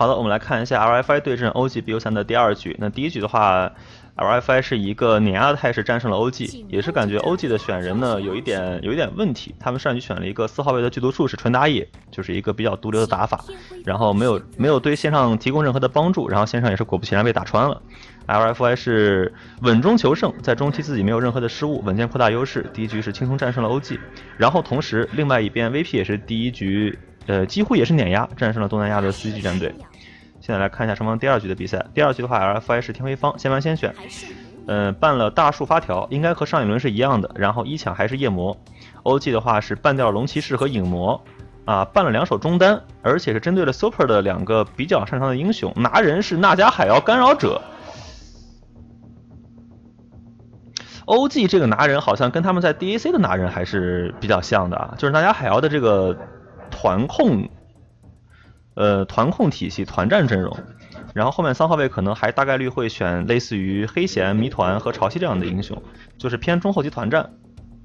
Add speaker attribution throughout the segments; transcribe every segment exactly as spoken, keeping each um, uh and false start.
Speaker 1: 好的，我们来看一下 L F I 对阵 O G B U 三的第二局。那第一局的话 ，L F I 是一个碾压的态势战胜了 O G， 也是感觉 O G 的选人呢有一点有一点问题。他们上局选了一个四号位的剧毒术士传达野，就是一个比较毒瘤的打法，然后没有没有对线上提供任何的帮助，然后线上也是果不其然被打穿了。L F I 是稳中求胜，在中期自己没有任何的失误，稳健扩大优势。第一局是轻松战胜了 O G， 然后同时另外一边 V P 也是第一局。呃，几乎也是碾压，战胜了东南亚的 C G 战队。现在来看一下双方第二局的比赛。第二局的话 ，L F I 是天辉方先玩先选，呃，办了大树发条，应该和上一轮是一样的。然后一抢还是夜魔 ，O G 的话是办掉了龙骑士和影魔，啊，办了两手中单，而且是针对了 Super 的两个比较擅长的英雄。拿人是纳加海妖干扰者。O G 这个拿人好像跟他们在 D A C 的拿人还是比较像的啊，就是纳加海妖的这个。团控，呃，团控体系、团战阵容，然后后面三号位可能还大概率会选类似于黑弦、谜团和潮汐这样的英雄，就是偏中后期团战。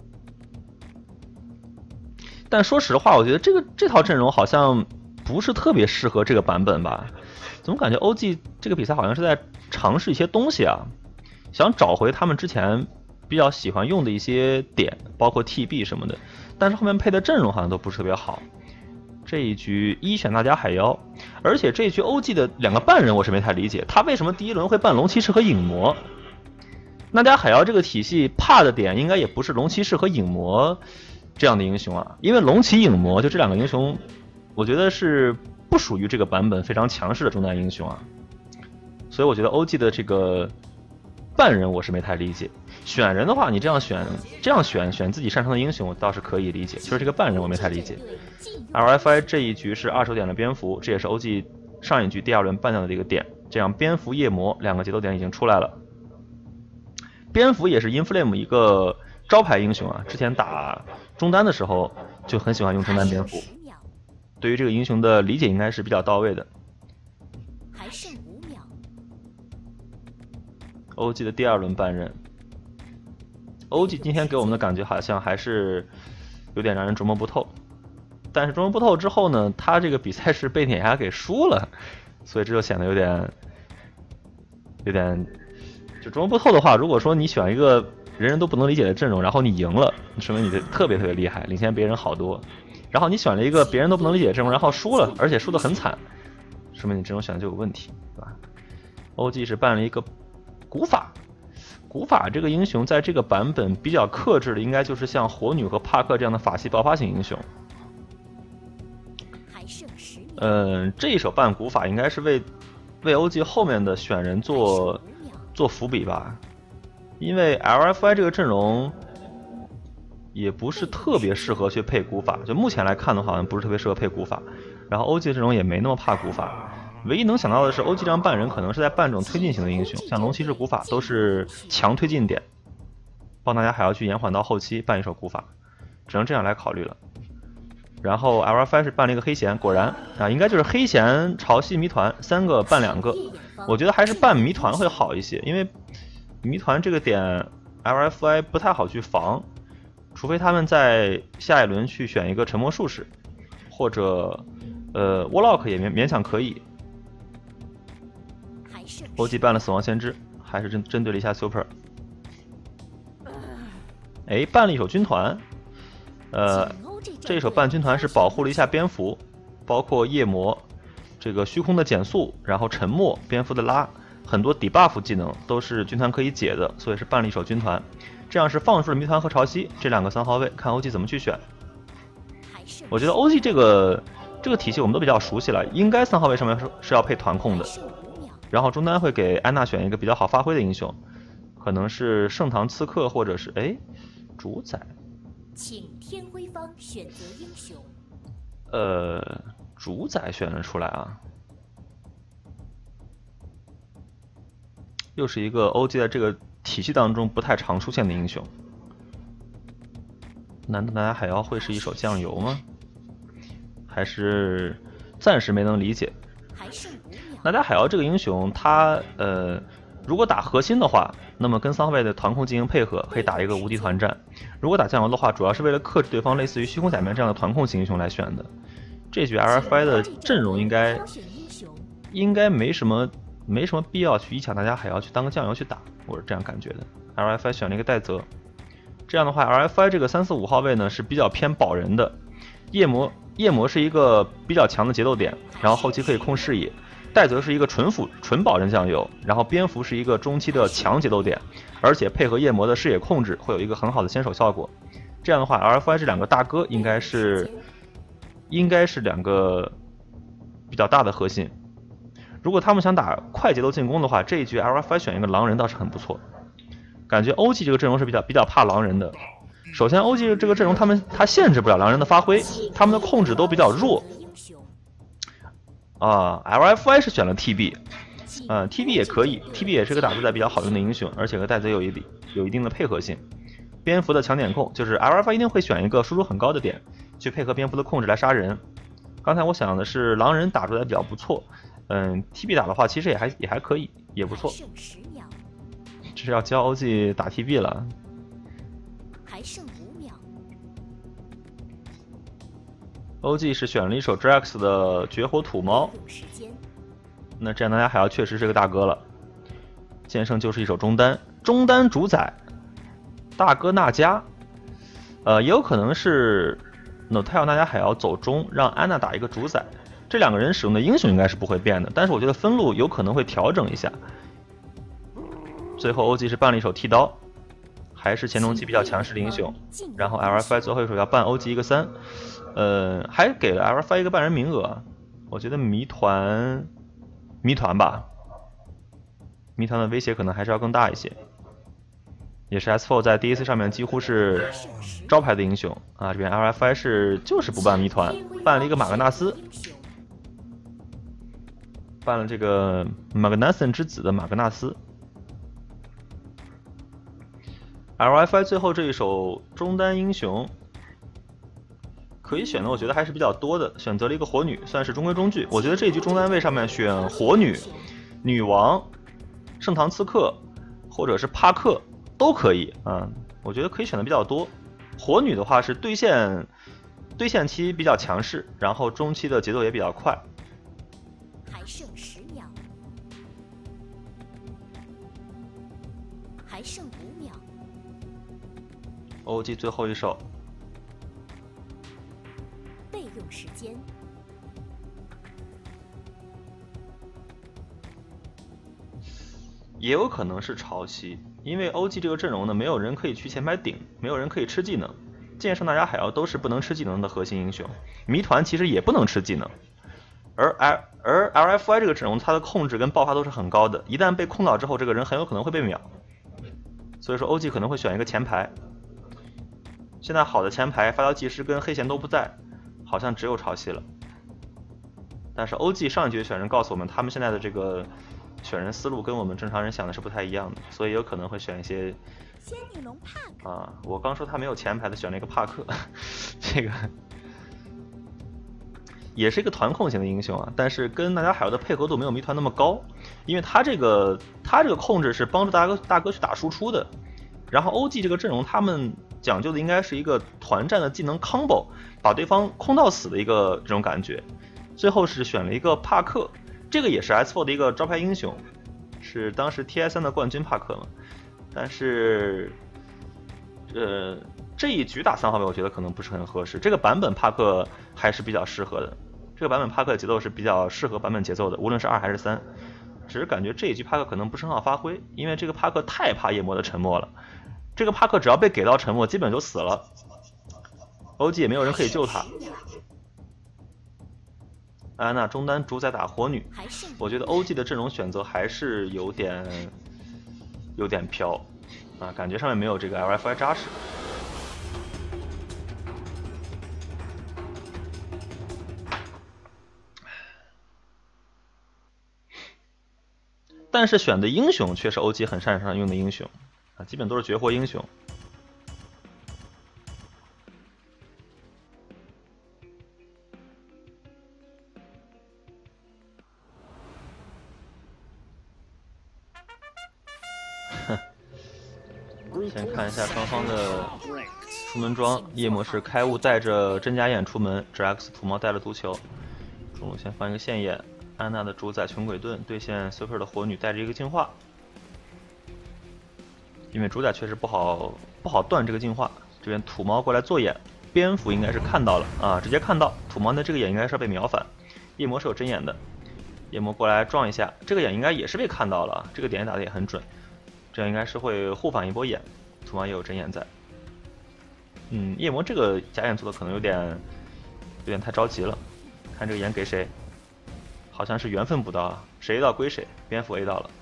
Speaker 1: 但说实话，我觉得这个这套阵容好像不是特别适合这个版本吧？怎么感觉 O G 这个比赛好像是在尝试一些东西啊？想找回他们之前比较喜欢用的一些点，包括 T B 什么的，但是后面配的阵容好像都不是特别好。这一局一选大家海妖，而且这一局 O G 的两个半人我是没太理解，他为什么第一轮会办龙骑士和影魔？那家海妖这个体系怕的点应该也不是龙骑士和影魔这样的英雄啊，因为龙骑影魔就这两个英雄，我觉得是不属于这个版本非常强势的中单英雄啊，所以我觉得 O G 的这个半人我是没太理解。选人的话，你这样选，这样选选自己擅长的英雄，我倒是可以理解。就是这个半人我没太理解。L F I 这一局是二手点的蝙蝠，这也是 O G 上一局第二轮办掉的一个点。这样蝙蝠夜魔两个节奏点已经出来了。蝙蝠也是 Inflame 一个招牌英雄啊，之前打中单的时候就很喜欢用中单蝙蝠。对于这个英雄的理解应该是比较到位的。还剩五秒。O G 的第二轮办人。O G 今天给我们的感觉好像还是有点让人琢磨不透，但是琢磨不透之后呢，他这个比赛是被碾压给输了，所以这就显得有点有点就琢磨不透的话，如果说你选一个人人都不能理解的阵容，然后你赢了，说明你特别特别厉害，领先别人好多。然后你选了一个别人都不能理解的阵容，然后输了，而且输得很惨，说明你阵容选的就有问题，对吧 ？O G 是办了一个古法。古法这个英雄在这个版本比较克制的，应该就是像火女和帕克这样的法系爆发型英雄。嗯、呃，这一手办古法应该是为为 O G 后面的选人做做伏笔吧，因为 L F I 这个阵容也不是特别适合去配古法，就目前来看的话，好像不是特别适合配古法。然后 O G 阵容也没那么怕古法。唯一能想到的是 O G 这样办人可能是在办这种推进型的英雄，像龙骑士古法都是强推进点，帮大家还要去延缓到后期办一手古法，只能这样来考虑了。然后 L F I 是办了一个黑弦，果然啊，应该就是黑弦、潮汐、谜团三个办两个，我觉得还是办谜团会好一些，因为谜团这个点 L F I 不太好去防，除非他们在下一轮去选一个沉默术士，或者呃 Warlock 也勉勉强可以。O G 办了死亡先知，还是针针对了一下 Super。哎，办了一手军团，呃，这一手办军团是保护了一下蝙蝠，包括夜魔，这个虚空的减速，然后沉默，蝙蝠的拉，很多 debuff 技能都是军团可以解的，所以是办了一手军团。这样是放出了谜团和潮汐这两个三号位，看 O G 怎么去选。我觉得 O G 这个这个体系我们都比较熟悉了，应该三号位上面是是要配团控的。然后中单会给安娜选一个比较好发挥的英雄，可能是圣堂刺客，或者是哎主宰。请天辉方选择英雄。呃，主宰选了出来啊，又是一个 O G 在这个体系当中不太常出现的英雄。难道大家还要会是一手酱油吗？还是暂时没能理解？那家海妖这个英雄，他呃，如果打核心的话，那么跟三号位的团控进行配合，可以打一个无敌团战；如果打酱油的话，主要是为了克制对方类似于虚空假面这样的团控型英雄来选的。这局 L F I 的阵容应该应该没什么没什么必要去一抢大家还要去当个酱油去打，我是这样感觉的。L F I 选了一个戴泽，这样的话 L F I 这个三四五号位呢是比较偏保人的。夜魔夜魔是一个比较强的节奏点，然后后期可以控视野。戴泽是一个纯辅纯保人酱油，然后蝙蝠是一个中期的强节奏点，而且配合夜魔的视野控制会有一个很好的先手效果。这样的话 L F I 这两个大哥应该是应该是两个比较大的核心。如果他们想打快节奏进攻的话，这一局 L F I 选一个狼人倒是很不错。感觉 O G 这个阵容是比较比较怕狼人的。首先 O G 这个阵容他们他限制不了狼人的发挥，他们的控制都比较弱。啊 ，L F I 是选了 T B， 呃 ，T B 也可以 ，T B 也是个打字带比较好用的英雄，而且和戴泽有一有一定的配合性。蝙蝠的强点控就是 L F I 一定会选一个输出很高的点，去配合蝙蝠的控制来杀人。刚才我想的是狼人打出来比较不错，嗯 ，T B 打的话其实也还也还可以，也不错。这是要教 O G 打 T B 了。还剩五秒。O G 是选了一手 Drax 的绝活土猫，那这样大家还要确实是个大哥了。剑圣就是一手中单，中单主宰大哥纳迦，呃，也有可能是 Notel 纳迦还要走中，让安娜打一个主宰。这两个人使用的英雄应该是不会变的，但是我觉得分路有可能会调整一下。最后 O G 是办了一手剃刀，还是前中期比较强势的英雄，然后 L F I 最后一手要办 O G 一个三，呃，还给了 L F I 一个半人名额，我觉得谜团，谜团吧，谜团的威胁可能还是要更大一些，也是 S 四 在 D A C 上面几乎是招牌的英雄啊，这边 L F I 是就是不办谜团，办了一个马格纳斯，办了这个马格纳森之子的马格纳斯。L F I 最后这一手中单英雄可以选的，我觉得还是比较多的，选择了一个火女，算是中规中矩。我觉得这一局中单位上面选火女、女王、圣堂刺客或者是帕克都可以啊，我觉得可以选的比较多。火女的话是对线对线期比较强势，然后中期的节奏也比较快。还剩十秒，还剩五秒。O G 最后一手，备用时间。也有可能是潮汐，因为 O G 这个阵容呢，没有人可以去前排顶，没有人可以吃技能。剑圣大家海妖都是不能吃技能的核心英雄，谜团其实也不能吃技能。而 L 而 L F I 这个阵容，它的控制跟爆发都是很高的，一旦被控到之后，这个人很有可能会被秒。所以说 O G 可能会选一个前排。现在好的前排，发条技师跟黑贤都不在，好像只有潮汐了。但是 O G 上一局选人告诉我们，他们现在的这个选人思路跟我们正常人想的是不太一样的，所以有可能会选一些仙女龙帕克啊。我刚说他没有前排的，选了一个帕克，这个也是一个团控型的英雄啊，但是跟大家海妖的配合度没有谜团那么高，因为他这个他这个控制是帮助大哥大哥去打输出的。然后 O G 这个阵容，他们讲究的应该是一个团战的技能 combo， 把对方空到死的一个这种感觉。最后是选了一个帕克，这个也是 S 四 的一个招牌英雄，是当时 T I 三的冠军帕克嘛。但是，呃，这一局打三号位，我觉得可能不是很合适。这个版本帕克还是比较适合的，这个版本帕克的节奏是比较适合版本节奏的，无论是二还是三。只是感觉这一局帕克可能不是很好发挥，因为这个帕克太怕夜魔的沉默了。这个帕克只要被给到沉默，基本就死了。O G 也没有人可以救他。安娜中单主宰打火女，我觉得 O G 的阵容选择还是有点有点飘啊，感觉上面没有这个 L F I 扎实。但是选的英雄却是 O G 很擅长用的英雄啊，基本都是绝活英雄。先看一下双方的出门装，夜魔是开悟带着真假眼出门 ，Drax 土猫带了毒球，中路先放一个线眼， 安娜的主宰穷鬼盾对线 Super 的火女带着一个净化，因为主宰确实不好不好断这个净化。这边土猫过来做眼，蝙蝠应该是看到了啊，直接看到土猫的这个眼应该是要被秒反，夜魔是有针眼的，夜魔过来撞一下，这个眼应该也是被看到了，这个点打的也很准，这样应该是会互反一波眼，土猫也有针眼在。嗯，夜魔这个假眼做的可能有点有点太着急了，看这个眼给谁，好像是缘分不到啊，谁 A 到归谁，蝙蝠 A 到了，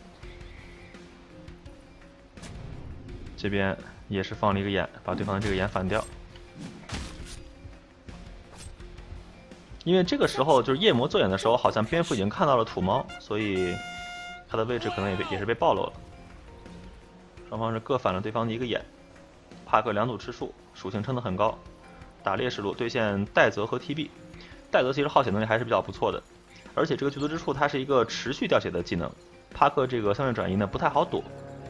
Speaker 1: 这边也是放了一个眼，把对方的这个眼反掉。因为这个时候就是夜魔做眼的时候，好像蝙蝠已经看到了土猫，所以他的位置可能也被也是被暴露了。双方是各反了对方的一个眼，帕克两组吃树，属性撑得很高，打猎食路对线戴泽和 T B， 戴泽其实耗血能力还是比较不错的，而且这个剧毒之处它是一个持续掉血的技能，帕克这个相对转移呢不太好躲。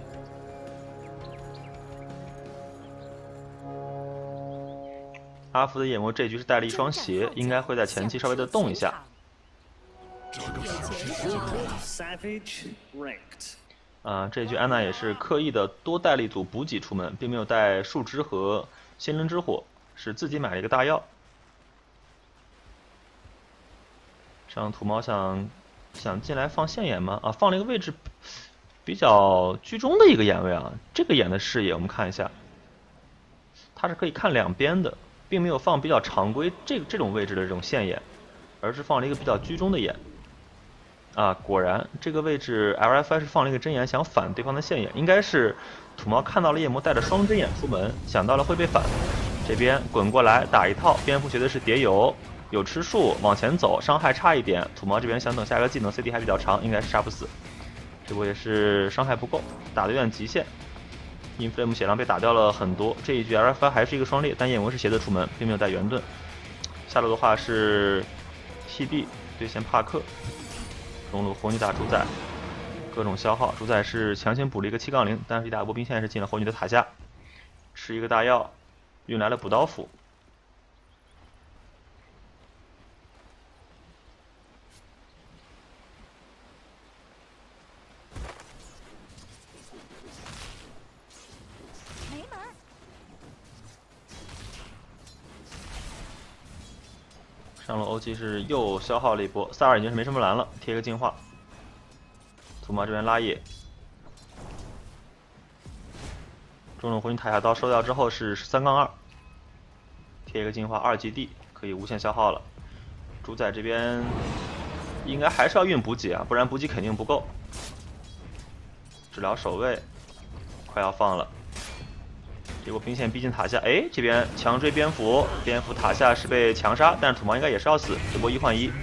Speaker 1: 阿福的夜魔这局是带了一双鞋，应该会在前期稍微的动一下。啊、呃，这局安娜也是刻意的多带了一组补给出门，并没有带树枝和仙人之火，是自己买了一个大药。上土猫想想进来放线眼吗？啊，放了一个位置比较居中的一个眼位啊。这个眼的视野我们看一下，它是可以看两边的。并没有放比较常规这这种位置的这种线眼，而是放了一个比较居中的眼。啊，果然这个位置 L F I 是放了一个针眼，想反对方的线眼，应该是土猫看到了夜魔带着双针眼出门，想到了会被反。这边滚过来打一套，蝙蝠学的是叠油，有吃树往前走，伤害差一点。土猫这边想等下一个技能 C D 还比较长，应该是杀不死。这波也是伤害不够，打的有点极限。Inflame 血量被打掉了很多，这一局 L F I 还是一个双猎，但夜魔是斜的出门，并没有带圆盾。下路的话是 T B 对线帕克，中路火女打主宰，各种消耗。主宰是强行补了一个七杠零，但是一大波兵线是进了火女的塔下，吃一个大药，运来了补刀斧。上路 O G 是又消耗了一波，萨尔已经是没什么蓝了，贴个净化。土猫这边拉野，中路火女塔下刀收掉之后是三杠二，贴一个净化二级 D 可以无限消耗了。主宰这边应该还是要运补给啊，不然补给肯定不够。治疗守卫快要放了。结果兵线逼近塔下，哎，这边强追蝙蝠，蝙蝠塔下是被强杀，但是土猫应该也是要死，这波一换一。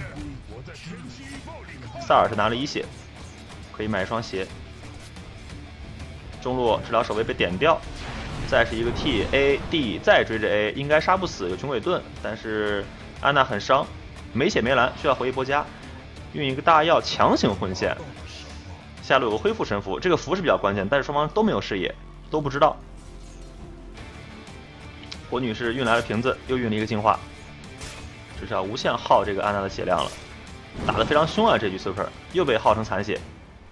Speaker 1: 萨尔是拿了一血，可以买一双鞋。中路治疗守卫被点掉，再是一个 T A D 再追着 A， 应该杀不死，有穷鬼盾，但是安娜很伤，没血没蓝，需要回一波家，运一个大药强行混线。下路有个恢复神符，这个符是比较关键，但是双方都没有视野，都不知道。火女是运来了瓶子，又运了一个净化，这是要无限耗这个安娜的血量了，打得非常凶啊！这局 Super 又被耗成残血。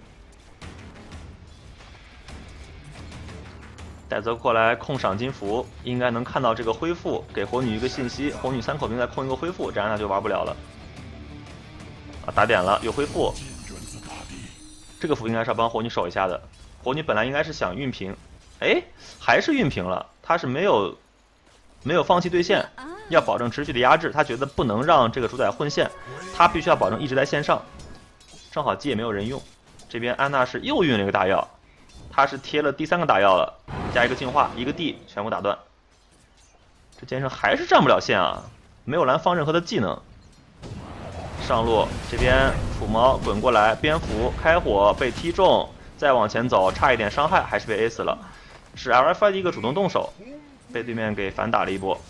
Speaker 1: 戴泽过来控赏金符，应该能看到这个恢复，给火女一个信息，火女三口兵再控一个恢复，这安娜就玩不了了。啊，打点了，有恢复，这个符应该是要帮火女守一下的。火女本来应该是想运平，哎，还是运平了，她是没有。没有放弃对线，要保证持续的压制。他觉得不能让这个主宰混线，他必须要保证一直在线上。正好机也没有人用，这边安娜是又运了一个大药，他是贴了第三个大药了，加一个净化，一个 D 全部打断。这剑圣还是占不了线啊，没有蓝放任何的技能。上路这边土猫滚过来，蝙蝠开火被踢中，再往前走，差一点伤害，还是被 A 死了。是 L F I 的一个主动动手。被对面给反打了一波，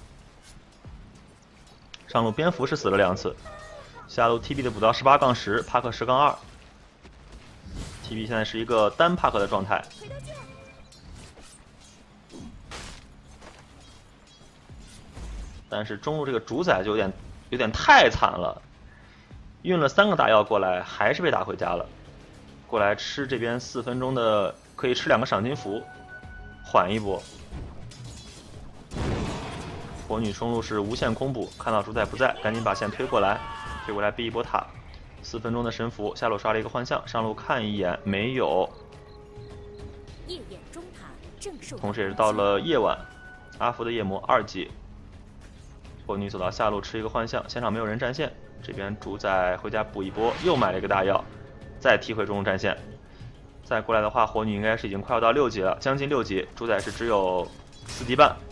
Speaker 1: 上路蝙蝠是死了两次，下路 T B 的补刀十八杠十，帕克十杠二 ，T B 现在是一个单帕克的状态。但是中路这个主宰就有点有点太惨了， 运了三个大药过来，还是被打回家了。过来吃这边四分钟的，可以吃两个赏金符，缓一波。火女冲路是无限空补，看到主宰不在，赶紧把线推过来，推过来逼一波塔。四分钟的神符，下路刷了一个幻象，上路看一眼没有。同时也是到了夜晚，阿福的夜魔二级。火女走到下路吃一个幻象，现场没有人占线，这边主宰回家补一波，又买了一个大药，再踢回中路战线。再过来的话，火女应该是已经快要到六级了，将近六级，主宰是只有四级半。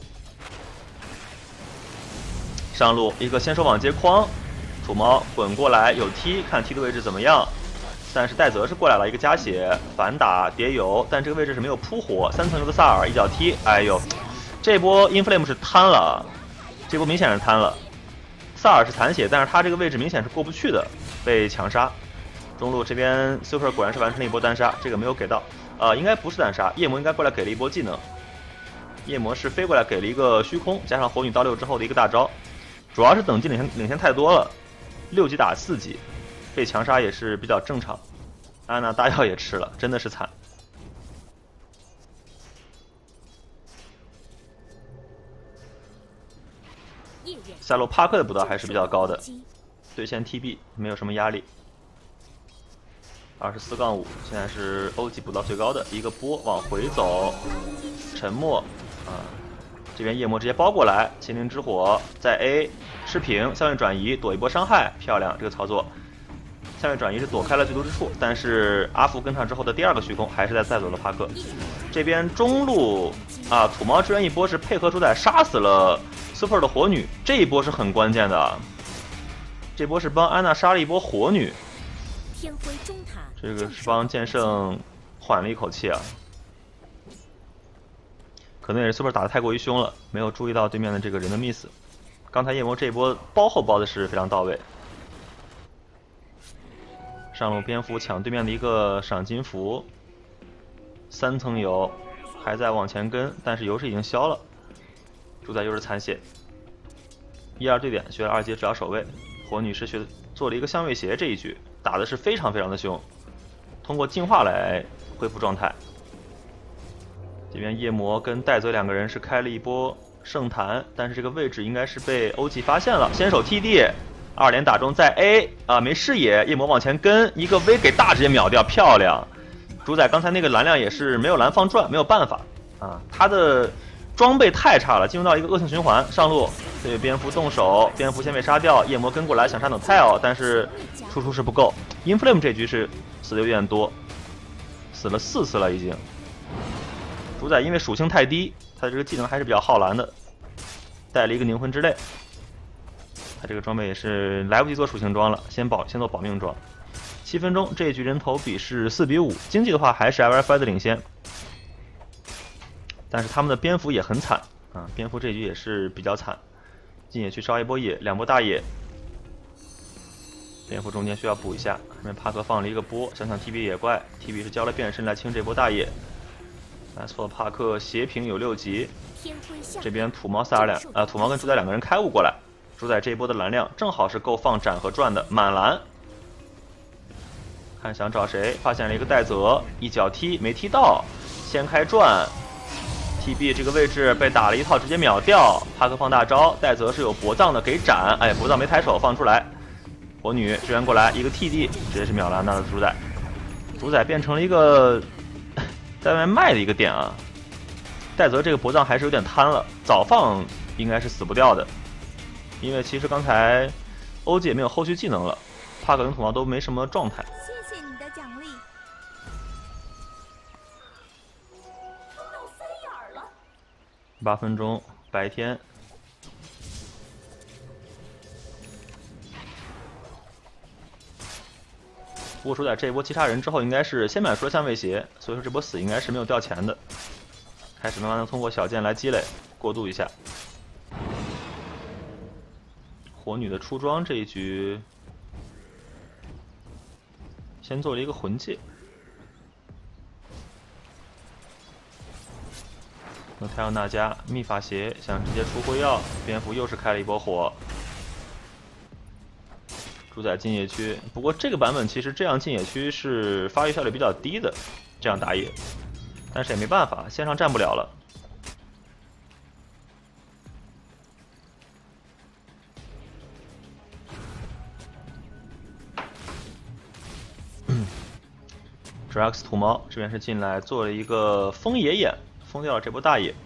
Speaker 1: 上路一个先手网接框，土猫滚过来有踢，看踢的位置怎么样。但是戴泽是过来了，一个加血反打叠油，但这个位置是没有扑火。三层油的萨尔一脚踢，哎呦，这波 Inflame 是瘫了，这波明显是瘫了。萨尔是残血，但是他这个位置明显是过不去的，被强杀。中路这边 Super 果然是完成了一波单杀，这个没有给到，呃，应该不是单杀，夜魔应该过来给了一波技能。夜魔是飞过来给了一个虚空，加上火女到六之后的一个大招。主要是等级领先领先太多了，六级打四级，被强杀也是比较正常。安娜大药也吃了，真的是惨。下路帕克的补刀还是比较高的，对线 T B 没有什么压力。二十四杠五，现在是欧级补刀最高的一个波往回走，沉默啊。这边夜魔直接包过来，心灵之火在 A 吃平，相位转移躲一波伤害，漂亮这个操作。相位转移是躲开了剧毒之处，但是阿福跟上之后的第二个虚空还是在带走了帕克。这边中路啊，土猫支援一波是配合主宰杀死了 Super 的火女，这一波是很关键的。这波是帮安娜杀了一波火女，这个是帮剑圣缓了一口气啊。可能也是 Super 打得太过于凶了，没有注意到对面的这个人的 miss。刚才夜魔这一波包后包的是非常到位。上路蝙蝠抢对面的一个赏金符，三层油还在往前跟，但是油是已经消了。主宰又是残血，一二对点学了二阶治疗守卫。火女是学做了一个相位鞋，这一局打的是非常非常的凶，通过净化来恢复状态。这边夜魔跟戴泽两个人是开了一波圣坛，但是这个位置应该是被欧记发现了，先手 T D， 二连打中在 A 啊，没视野，夜魔往前跟一个 V 给大直接秒掉，漂亮。主宰刚才那个蓝量也是没有蓝放转，没有办法啊，他的装备太差了，进入到一个恶性循环。上路对蝙蝠动手，蝙蝠先被杀掉，夜魔跟过来想杀等 Tail， 但是输出是不够。Inflame 这局是死的有点多，死了四次了已经。主宰因为属性太低，他的这个技能还是比较耗蓝的，带了一个凝魂之泪。他这个装备也是来不及做属性装了，先保先做保命装。七分钟，这一局人头比是四比五，经济的话还是 L F I 的领先，但是他们的蝙蝠也很惨啊，蝙蝠这局也是比较惨，进野去烧一波野，两波大野。蝙蝠中间需要补一下，这边帕克放了一个波，想想 T B 野怪 ，T B 是交了变身来清这波大野。来错了，帕克斜平有六级，这边土猫萨尔两啊、呃，土猫跟主宰两个人开悟过来，主宰这一波的蓝量正好是够放斩和转的，满蓝。看想找谁，发现了一个戴泽，一脚踢没踢到，先开转 ，T B 这个位置被打了一套，直接秒掉。帕克放大招，戴泽是有脖藏的，给斩，哎，脖藏没抬手放出来，火女支援过来，一个 T D 直接是秒了那的主宰，主宰变成了一个。在外面卖的一个点啊，戴泽这个脖藏还是有点瘫了，早放应该是死不掉的，因为其实刚才欧记也没有后续技能了，帕克跟土猫都没什么状态。
Speaker 2: 谢谢你的奖励。
Speaker 1: 八分钟，白天。不过主宰这一波击杀人之后，应该是先买出了相位鞋，所以说这波死应该是没有掉钱的。开始慢慢的通过小剑来积累，过渡一下。火女的出装这一局，先做了一个魂戒。那太阳娜迦秘法鞋想直接出辉耀，蝙蝠又是开了一波火。主主宰进野区。不过这个版本其实这样进野区是发育效率比较低的，这样打野，但是也没办法，线上站不了了。Drax 土猫这边是进来做了一个封野眼，封掉了这波大野。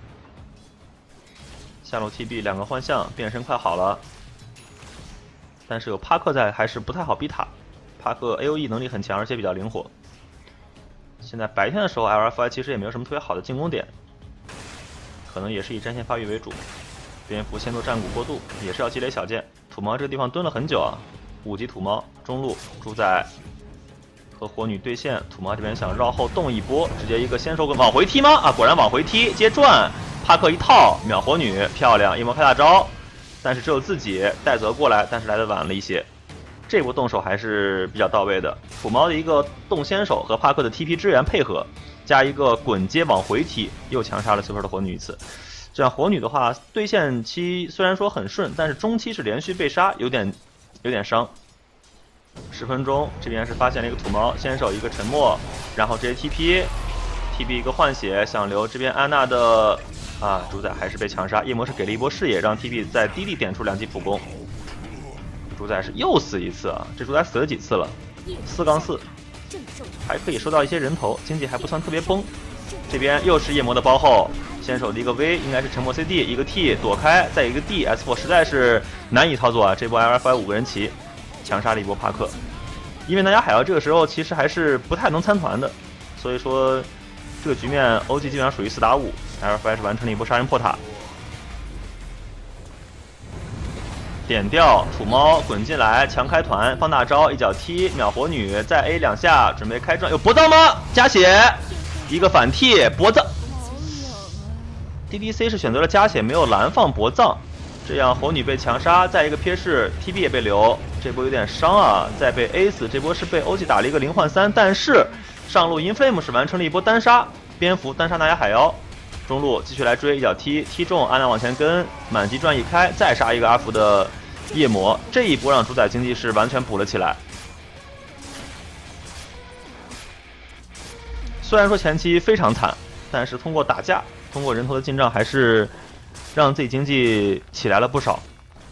Speaker 1: 下路 T B 两个幻象，变身快好了，但是有帕克在，还是不太好逼塔。帕克 A O E 能力很强，而且比较灵活。现在白天的时候 ，L F I 其实也没有什么特别好的进攻点，可能也是以战线发育为主。蝙蝠先做战鼓过渡，也是要积累小件。土猫这个地方蹲了很久啊，五级土猫中路主宰和火女对线，土猫这边想绕后动一波，直接一个先手滚往回踢吗？啊，果然往回踢，接转。帕克一套秒火女，漂亮！一魔开大招，但是只有自己带泽过来，但是来的晚了一些。这波动手还是比较到位的。土猫的一个动先手和帕克的 T P 支援配合，加一个滚接往回踢，又强杀了随后的火女一次。这样火女的话，对线期虽然说很顺，但是中期是连续被杀，有点有点伤。十分钟，这边是发现了一个土猫先手一个沉默，然后直接 T P。T B 一个换血，想留这边安娜的啊，主宰还是被强杀。夜魔是给了一波视野，让 T B 在低地点出两记普攻。主宰是又死一次啊！这主宰死了几次了？四杠四，还可以收到一些人头，经济还不算特别崩。这边又是夜魔的包后，先手的一个 V 应该是沉默 C D， 一个 T 躲开，再一个 D S 四实在是难以操作啊！这波 L F I 五个人齐，强杀了一波帕克。因为大家海妖这个时候其实还是不太能参团的，所以说。这个局面 O G 基本上属于四打五 ，L F I 是完成了一波杀人破塔，点掉土猫滚进来，强开团放大招，一脚踢秒火女，再 A 两下，准备开转，有搏藏吗？加血，一个反 T 搏藏 ，D D C 是选择了加血，没有蓝放搏藏，这样火女被强杀，再一个瞥视 T B 也被留，这波有点伤啊，再被 A 死，这波是被 O G 打了一个零换三，但是。上路 Inflame 是完成了一波单杀，蝙蝠单杀纳亚海妖，中路继续来追，一脚踢踢中，安娜往前跟，满级转一开，再杀一个阿福的夜魔，这一波让主宰经济是完全补了起来。虽然说前期非常惨，但是通过打架，通过人头的进账，还是让自己经济起来了不少。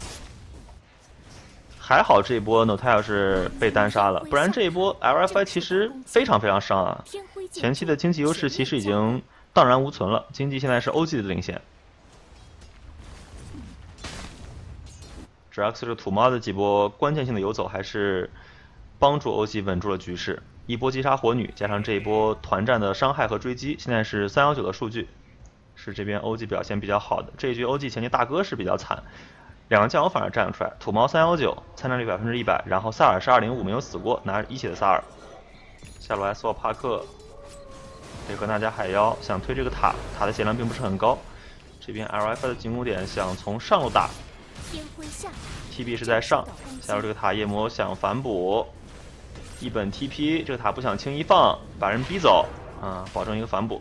Speaker 1: 还好这一波 Notile 是被单杀了，不然这一波 L F I 其实非常非常伤啊。前期的经济优势其实已经荡然无存了，经济现在是 O G 的领先。Drax 这个土猫的几波关键性的游走，还是帮助 O G 稳住了局势。一波击杀火女，加上这一波团战的伤害和追击，现在是三一九的数据，是这边 O G 表现比较好的。这一局 O G 前期大哥是比较惨。两个酱油反而站了出来，土猫三一九，参战率百分之一百，然后萨尔是二零五没有死过，拿着一血的萨尔。下路 S O 帕克，配合纳迦海妖想推这个塔，塔的血量并不是很高。这边 L F I 的进攻点想从上路打 ，T B 是在上，下路这个塔夜魔想反补，一本 T P 这个塔不想轻易放，把人逼走啊，保证一个反补。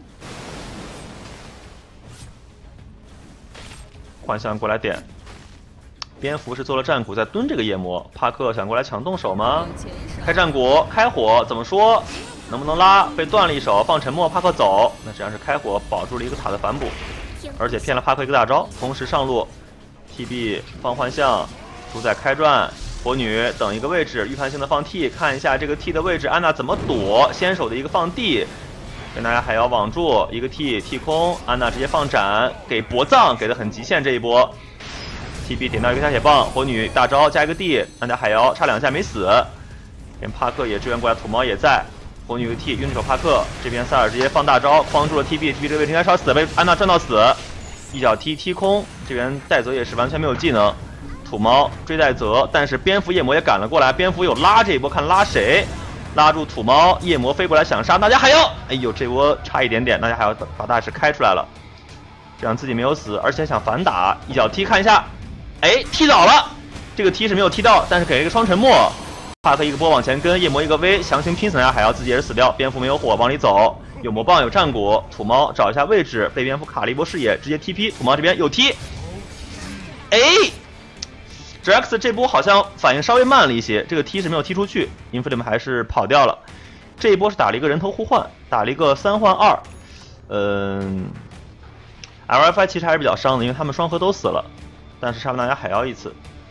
Speaker 1: 幻象过来点。蝙蝠是做了战鼓在蹲这个夜魔，帕克想过来抢动手吗？开战鼓，开火，怎么说？能不能拉？被断了一手，放沉默，帕克走。那这样是开火保住了一个塔的反补，而且骗了帕克一个大招。同时上路 ，T B 放幻象，主宰开转，火女等一个位置，预判性的放 T， 看一下这个 T 的位置，安娜怎么躲？先手的一个放 D， 跟大家还要网住一个 T T 空，安娜直接放斩，给搏藏给的很极限这一波。T B 点到一个下血棒，火女大招加一个 D， 安家海妖差两下没死，连帕克也支援过来，土猫也在，火女一个 T 晕手帕克，这边塞尔直接放大招框住了 T B，T B 这个位置应该是要死，被安娜转到死，一脚踢踢空，这边戴泽也是完全没有技能，土猫追戴泽，但是蝙蝠夜魔也赶了过来，蝙蝠有拉这一波，看拉谁，拉住土猫，夜魔飞过来想杀大家海妖，哎呦这波差一点点，大家还要把大石开出来了，这样自己没有死，而且想反打，一脚踢看一下。哎，踢倒了，这个踢是没有踢到，但是给了一个双沉默。帕克一个波往前跟，夜魔一个 V 强行拼死呀，还要自己也是死掉。蝙蝠没有火，往里走，有魔棒有战鼓，土猫找一下位置，被蝙蝠卡了一波视野，直接 T P。土猫这边有踢，哎， J X 这波好像反应稍微慢了一些，这个踢是没有踢出去 ，Inflame 还是跑掉了。这一波是打了一个人头互换，打了一个三换二。嗯 ，L F I 其实还是比较伤的，因为他们双核都死了，但是沙布纳加还要一次。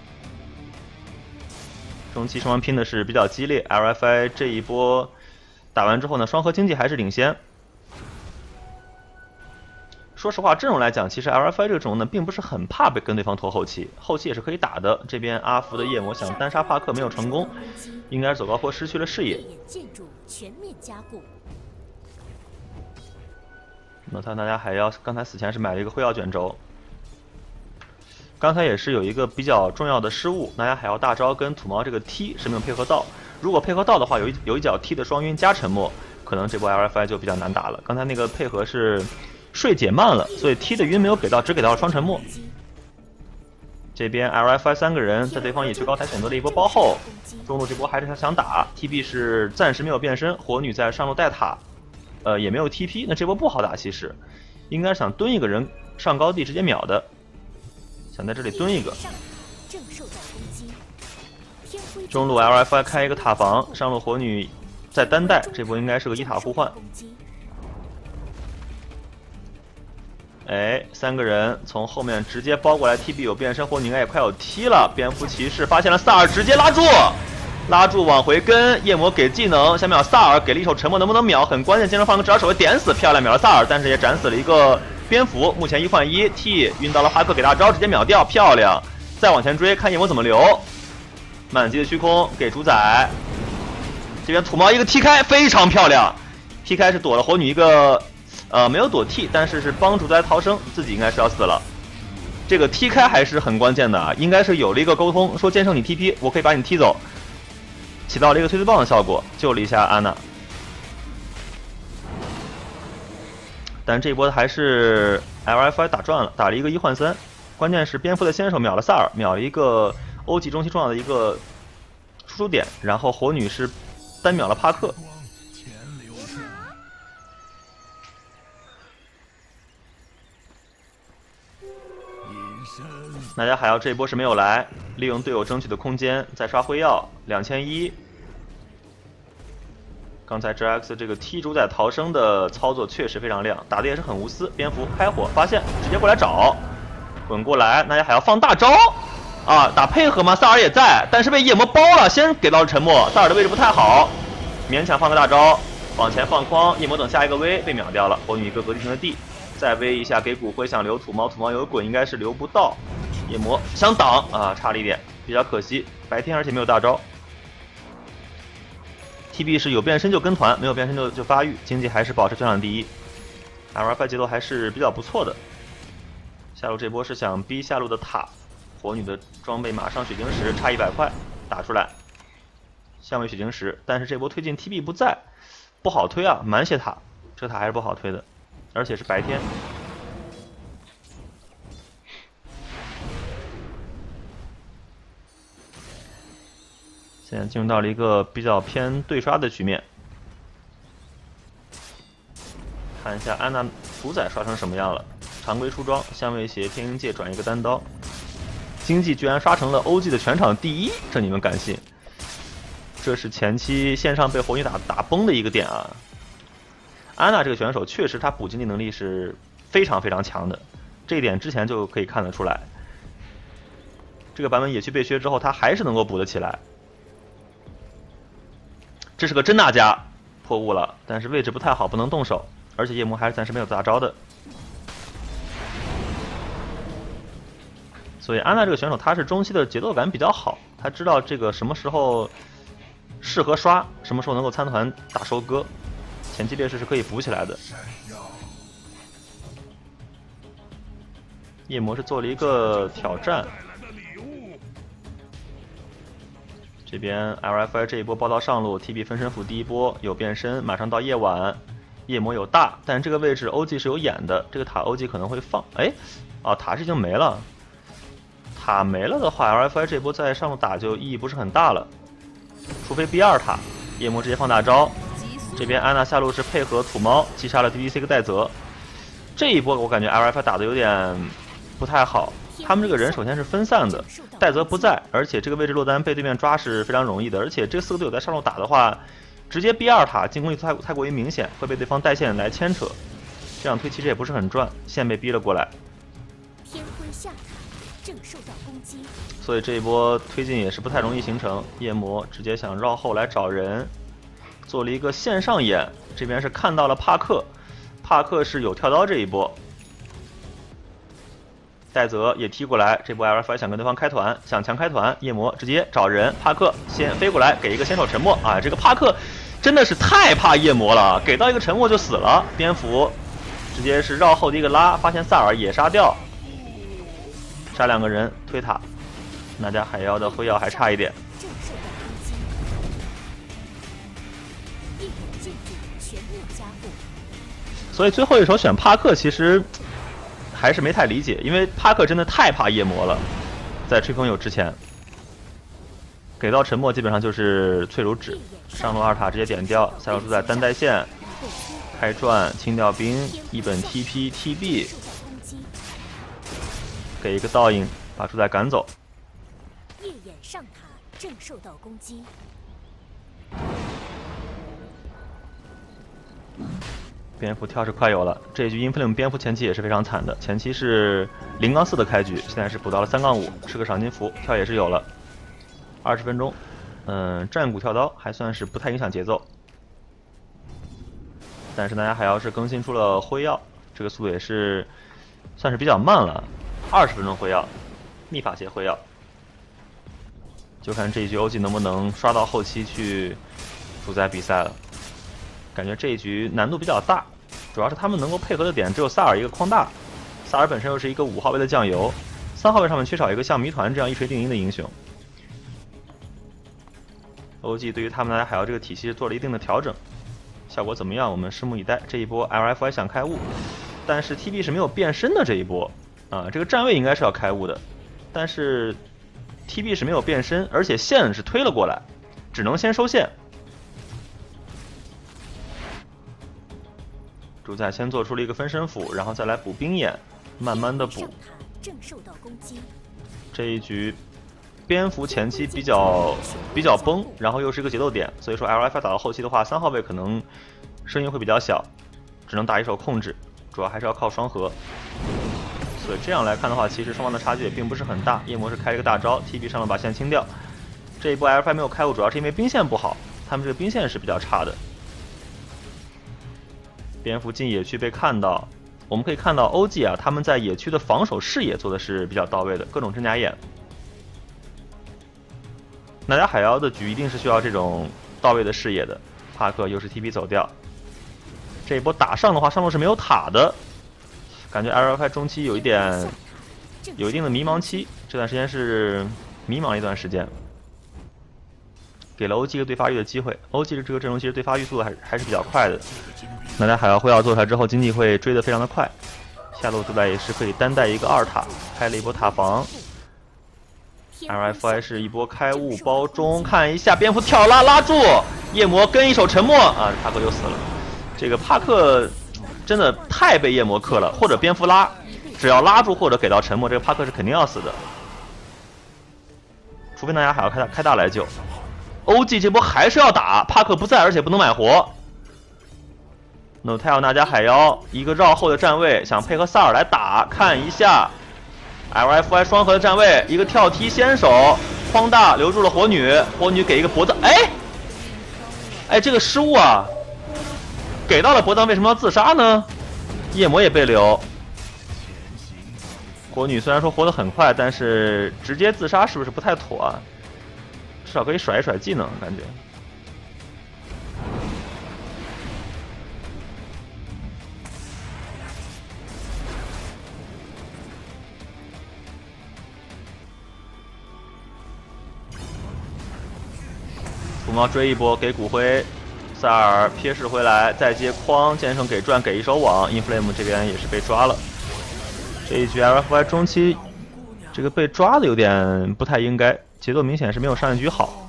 Speaker 1: 中期双方拼的是比较激烈 ，L F I 这一波打完之后呢，双核经济还是领先。说实话，阵容来讲，其实 L F I 这个阵容呢，并不是很怕被跟对方拖后期，后期也是可以打的。这边阿福的夜魔想单杀帕克没有成功，应该是走高坡失去了视野。那他大家还要，刚才死前是买了一个辉耀卷轴，刚才也是有一个比较重要的失误，大家还要大招跟土猫这个 T 是没有配合到，如果配合到的话，有一有一脚 T 的双晕加沉默，可能这波 L F I 就比较难打了。刚才那个配合是。睡解慢了，所以 T 的晕没有给到，只给到了双沉默。这边 L F I 三个人在对方野区高台选择了一波包后，中路这波还是他想打 ，T B 是暂时没有变身，火女在上路带塔，呃也没有 T P， 那这波不好打，其实应该是想蹲一个人上高地直接秒的，想在这里蹲一个。中路 L F I 开一个塔防，上路火女在单带，这波应该是个一塔互换。哎，三个人从后面直接包过来 ，T B 有变身，火女应该也快有 T 了。蝙蝠骑士发现了萨尔，直接拉住，拉住往回跟。夜魔给技能，下秒萨尔给了一手沉默，能不能秒？很关键，经常放个直接手会点死，漂亮，秒了萨尔，但是也斩死了一个蝙蝠。目前一换一 ，T 晕到了哈克，给大招，直接秒掉，漂亮。再往前追，看夜魔怎么留。满级的虚空给主宰，这边土猫一个踢开，非常漂亮，踢开是躲了火女一个。呃，没有躲 T， 但是是帮主宰逃生，自己应该是要死了。这个踢开还是很关键的啊，应该是有了一个沟通，说剑圣你 T P， 我可以把你踢走，起到了一个推推棒的效果，救了一下安娜。但这一波还是 L F I 打转了，打了一个一换三，关键是蝙蝠的先手秒了萨尔，秒了一个欧 G 中期重要的一个输出点，然后火女是单秒了帕克。大家还要这一波是没有来，利用队友争取的空间再刷辉耀两千一。刚才 J X 这个 T 主宰逃生的操作确实非常亮，打的也是很无私。蝙蝠开火发现，直接过来找，滚过来，大家还要放大招啊！打配合吗？萨尔也在，但是被夜魔包了，先给到了沉默。萨尔的位置不太好，勉强放个大招，往前放筐，夜魔等下一个 V 被秒掉了。火女一个隔地停的 D， 再 V 一下给骨灰，想留土猫，土猫有滚，应该是留不到。夜魔想挡啊，差了一点，比较可惜。白天而且没有大招 ，T B 是有变身就跟团，没有变身就就发育，经济还是保持全场第一。L F I 节奏还是比较不错的。下路这波是想逼下路的塔，火女的装备马上血晶石，差一百块打出来，相位血晶石，但是这波推进 T B 不在，不好推啊，满血塔，这塔还是不好推的，而且是白天。现在进入到了一个比较偏对刷的局面，看一下安娜主宰刷成什么样了。常规出装，相位鞋天鹰戒转一个单刀，经济居然刷成了 O G 的全场第一，这你们敢信？这是前期线上被火女打打崩的一个点啊！安娜这个选手确实她补经济能力是非常非常强的，这一点之前就可以看得出来。这个版本野区被削之后，她还是能够补得起来。这是个真大家破误了，但是位置不太好，不能动手，而且夜魔还是暂时没有大招的。所以安娜这个选手，她是中期的节奏感比较好，她知道这个什么时候适合刷，什么时候能够参团打收割，前期劣势是可以补起来的。夜魔是做了一个挑战。这边 L F I 这一波包到上路 ，T B 分身符第一波有变身，马上到夜晚，夜魔有大，但这个位置 O G 是有眼的，这个塔 O G 可能会放，哎，哦塔是已经没了，塔没了的话 ，L F I 这波在上路打就意义不是很大了，除非 B 二塔，夜魔直接放大招，这边安娜下路是配合土猫击杀了 D D C 个戴泽，这一波我感觉 L F I 打的有点不太好， 他们这个人首先是分散的，戴泽不在，而且这个位置落单被对面抓是非常容易的，而且这四个队友在上路打的话，直接逼二塔进攻力太太过于明显，会被对方带线来牵扯，这样推其实也不是很赚，线被逼了过来。
Speaker 2: 天辉下塔正受到攻击，
Speaker 1: 所以这一波推进也是不太容易形成。夜魔直接想绕后来找人，做了一个线上眼，这边是看到了帕克，帕克是有跳刀这一波。戴泽也踢过来，这波 L F I 想跟对方开团，想强开团，夜魔直接找人，帕克先飞过来给一个先手沉默啊！这个帕克真的是太怕夜魔了，给到一个沉默就死了。蝙蝠直接是绕后的一个拉，发现萨尔也杀掉，杀两个人推塔，那家海妖的辉耀还差一点。
Speaker 2: 正受到攻击，一眼建筑全面加固。
Speaker 1: 所以最后一手选帕克其实还是没太理解，因为帕克真的太怕夜魔了，在吹风友之前，给到沉默基本上就是脆如纸，上路二塔直接点掉，下路主宰单带线，开转清掉兵，一本 T P T B， 给一个倒影把主宰赶走。
Speaker 2: 夜眼上塔正受到攻击，
Speaker 1: 蝙蝠跳是快有了，这一局 Inflame 蝙蝠前期也是非常惨的，前期是零杠四的开局，现在是补到了三杠五，是个赏金符，跳也是有了。二十分钟，嗯，战鼓跳刀还算是不太影响节奏，但是大家还要是更新出了辉耀，这个速度也是算是比较慢了，二十分钟辉耀，秘法鞋辉耀，就看这一局 O G 能不能刷到后期去主宰比赛了。感觉这一局难度比较大，主要是他们能够配合的点只有萨尔一个框大，萨尔本身又是一个五号位的酱油，三号位上面缺少一个像谜团这样一锤定音的英雄。O G 对于他们来海妖这个体系做了一定的调整，效果怎么样？我们拭目以待。这一波 L F I 想开雾，但是 T B 是没有变身的这一波啊，这个站位应该是要开雾的，但是 T B 是没有变身，而且线是推了过来，只能先收线。主宰先做出了一个分身斧，然后再来补兵眼，慢慢的补。
Speaker 2: 正受到攻击。
Speaker 1: 这一局蝙蝠前期比较比较崩，然后又是一个节奏点，所以说 L F I 打到后期的话，三号位可能声音会比较小，只能打一手控制，主要还是要靠双核。所以这样来看的话，其实双方的差距也并不是很大。夜魔是开了一个大招 ，T B 上路把线清掉。这一波 L F I 没有开雾，主要是因为兵线不好，他们这个兵线是比较差的。蝙蝠进野区被看到，我们可以看到 O G 啊，他们在野区的防守视野做的是比较到位的，各种真假眼。那家海妖的局一定是需要这种到位的视野的。帕克又是 T P 走掉，这一波打上的话，上路是没有塔的，感觉 L F I 中期有一点有一定的迷茫期，这段时间是迷茫了一段时间。给了 O G 一个对发育的机会 ，O G 这个阵容其实对发育速度还是还是比较快的。那家海妖辉耀做出来之后，经济会追得非常的快。下路主宰也是可以单带一个二塔，开了一波塔防。L F I 是一波开雾包中，看一下蝙蝠跳拉拉住，夜魔跟一手沉默啊，帕克就死了。这个帕克真的太被夜魔克了，或者蝙蝠拉，只要拉住或者给到沉默，这个帕克是肯定要死的。除非大家还要开大开大来救。O G 这波还是要打，帕克不在，而且不能买活。No Tail 那家海妖一个绕后的站位，想配合萨尔来打，看一下 L F I 双核的站位，一个跳踢先手，框大留住了火女，火女给一个脖子，哎，哎，这个失误啊，给到了脖子，为什么要自杀呢？夜魔也被留。火女虽然说活得很快，但是直接自杀是不是不太妥啊？至少可以甩一甩技能，感觉。土猫追一波，给骨灰，塞尔撇视回来，再接框，剑圣给转，给一手网 ，Inflame 这边也是被抓了。这一局 L F I 中期这个被抓的有点不太应该。节奏明显是没有上一局好。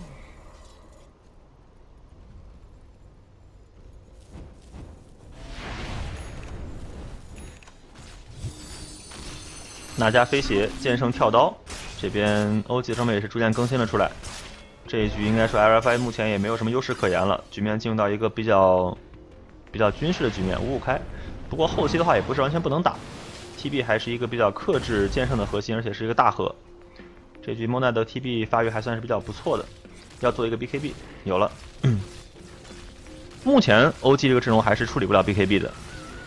Speaker 1: 那迦飞鞋、剑圣跳刀，这边欧记装备也是逐渐更新了出来。这一局应该说 L F I 目前也没有什么优势可言了，局面进入到一个比较比较军事的局面，五五开。不过后期的话也不是完全不能打 ，T B 还是一个比较克制剑圣的核心，而且是一个大核。这局莫奈的 T B 发育还算是比较不错的，要做一个 B K B 有了。嗯、目前 O G 这个阵容还是处理不了 B K B 的。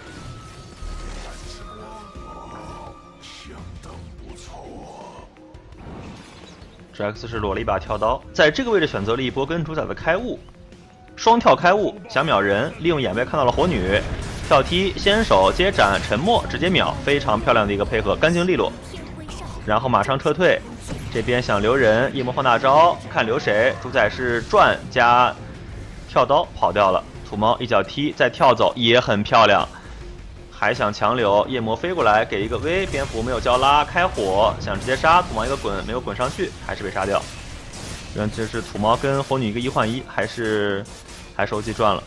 Speaker 1: 这 X 是裸了一把跳刀，在这个位置选择了一波跟主宰的开悟，双跳开悟想秒人，利用眼位看到了火女，跳踢先手接斩沉默直接秒，非常漂亮的一个配合，干净利落。然后马上撤退，这边想留人，夜魔放大招，看留谁，主宰是转加跳刀跑掉了，土猫一脚踢再跳走也很漂亮。还想强留，夜魔飞过来给一个 V， 蝙蝠没有交拉，开火想直接杀，土猫一个滚没有滚上去，还是被杀掉。原来这是土猫跟火女一个一换一，还是还是 O G 赚了。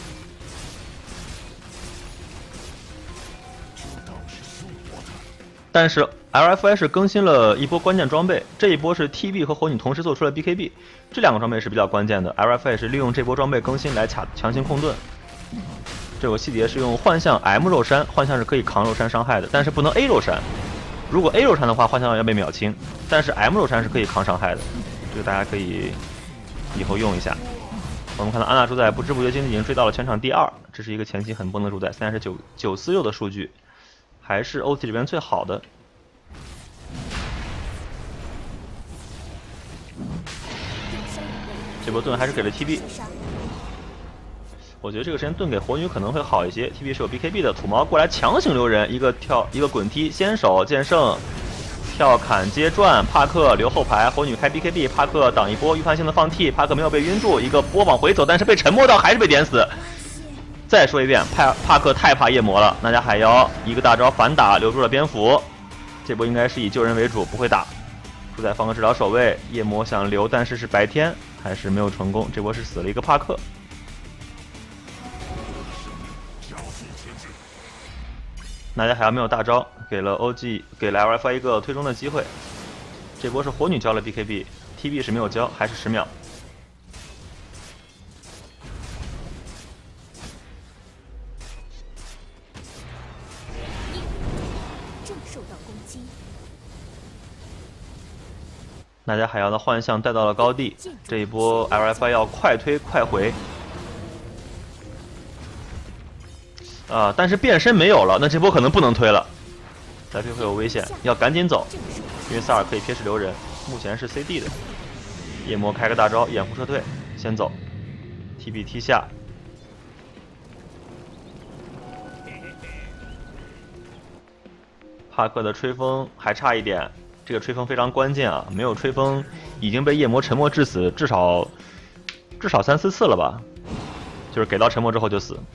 Speaker 1: 但是 L F I 是更新了一波关键装备，这一波是 T B 和火女同时做出了 B K B， 这两个装备是比较关键的。L F I 是利用这波装备更新来卡强行控盾。这个细节是用幻象 M 肉山，幻象是可以扛肉山伤害的，但是不能 A 肉山。如果 A 肉山的话，幻象要被秒清，但是 M 肉山是可以扛伤害的，这个大家可以以后用一下。我们看到安娜主宰不知不觉间已经追到了全场第二，这是一个前期很崩的主宰，三十九九四六的数据，还是 O T 这边最好的。这波盾还是给了 T B。我觉得这个时间盾给火女可能会好一些 ，T B 是有 B K B 的，土猫过来强行留人，一个跳一个滚踢，先手剑圣，跳砍接转，帕克留后排，火女开 B K B， 帕克挡一波预判性的放 T， 帕克没有被晕住，一个波往回走，但是被沉默到，还是被点死。再说一遍，帕帕克太怕夜魔了，那家海妖一个大招反打留住了蝙蝠，这波应该是以救人为主，不会打。主宰放个治疗守卫，夜魔想留，但是是白天，还是没有成功，这波是死了一个帕克。那家海妖没有大招，给了 O G 给了 L F I 一个推中的机会。这波是火女交了 B K B，T B 是没有交，还是十秒。
Speaker 2: 正受到攻击。
Speaker 1: 那家海妖的幻象带到了高地，这一波 L F I 要快推快回。啊、呃，但是变身没有了，那这波可能不能推了，再推会有危险，要赶紧走，因为萨尔可以撇视留人，目前是 C D 的。夜魔开个大招掩护撤退，先走 ，T B 踢下。帕克的吹风还差一点，这个吹风非常关键啊，没有吹风已经被夜魔沉默致死，至少至少三四次了吧，就是给到沉默之后就死。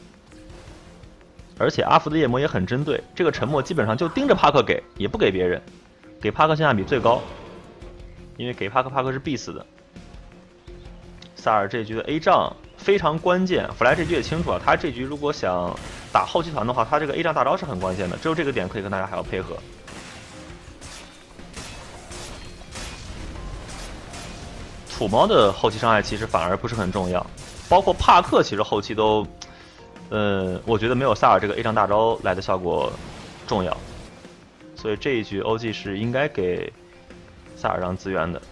Speaker 1: 而且阿福的夜魔也很针对，这个沉默基本上就盯着帕克给，也不给别人，给帕克性价比最高，因为给帕克帕克是必死的。萨尔这局的 A 仗非常关键，弗莱这局也清楚啊，他这局如果想打后期团的话，他这个 A 仗大招是很关键的，只有这个点可以跟大家还要配合。土猫的后期伤害其实反而不是很重要，包括帕克其实后期都。呃，我觉得没有萨尔这个 A 仗大招来的效果重要，所以这一局 O G 是应该给萨尔让资源的。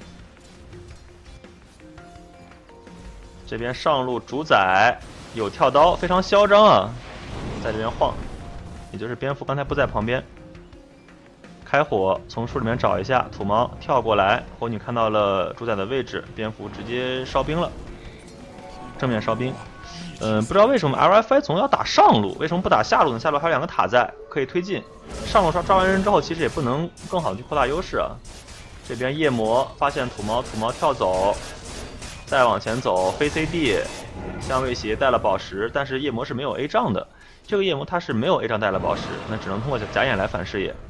Speaker 1: 这边上路主宰有跳刀，非常嚣张啊，在这边晃，也就是蝙蝠刚才不在旁边。开火从树里面找一下，土猫跳过来，火女看到了主宰的位置，蝙蝠直接烧兵了，正面烧兵。嗯，不知道为什么 L F I 总要打上路，为什么不打下路呢？下路还有两个塔在，可以推进。上路抓抓完人之后，其实也不能更好的去扩大优势啊。这边夜魔发现土猫，土猫跳走，再往前走，飞 C D， 相位鞋带了宝石，但是夜魔是没有 A 仗的。这个夜魔他是没有 A 仗带了宝石，那只能通过假眼来反视野。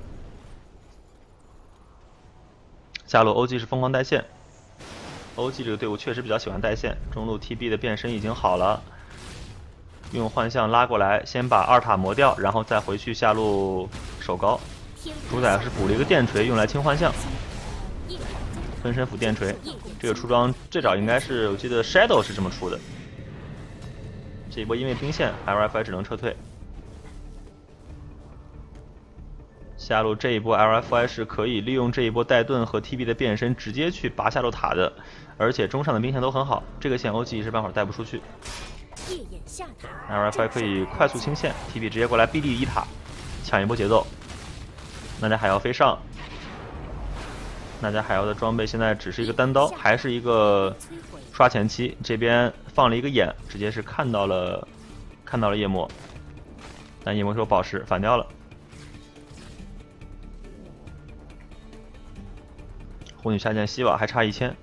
Speaker 1: 下路 O G 是疯狂带线 ，O G 这个队伍确实比较喜欢带线。中路 T B 的变身已经好了。用幻象拉过来，先把二塔磨掉，然后再回去下路守高。 主宰是补了一个电锤用来清幻象，分身斧电锤。这个出装最早应该是我记得 Shadow 是这么出的。这一波因为兵线 ，L F I 只能撤退。下路这一波 L F I 是可以利用这一波带盾和 T B 的变身直接去拔下路塔的，而且中上的兵线都很好。这个线 O G 一时半会儿带不出去。L F I 可以快速清线 ，T B 直接过来 B D 一塔，抢一波节奏。那家海妖飞上。那家海妖的装备现在只是一个单刀，还是一个刷前期，这边放了一个眼，直接是看到了看到了夜魔，但夜魔说宝石反掉了。火女下线西瓦还差一千，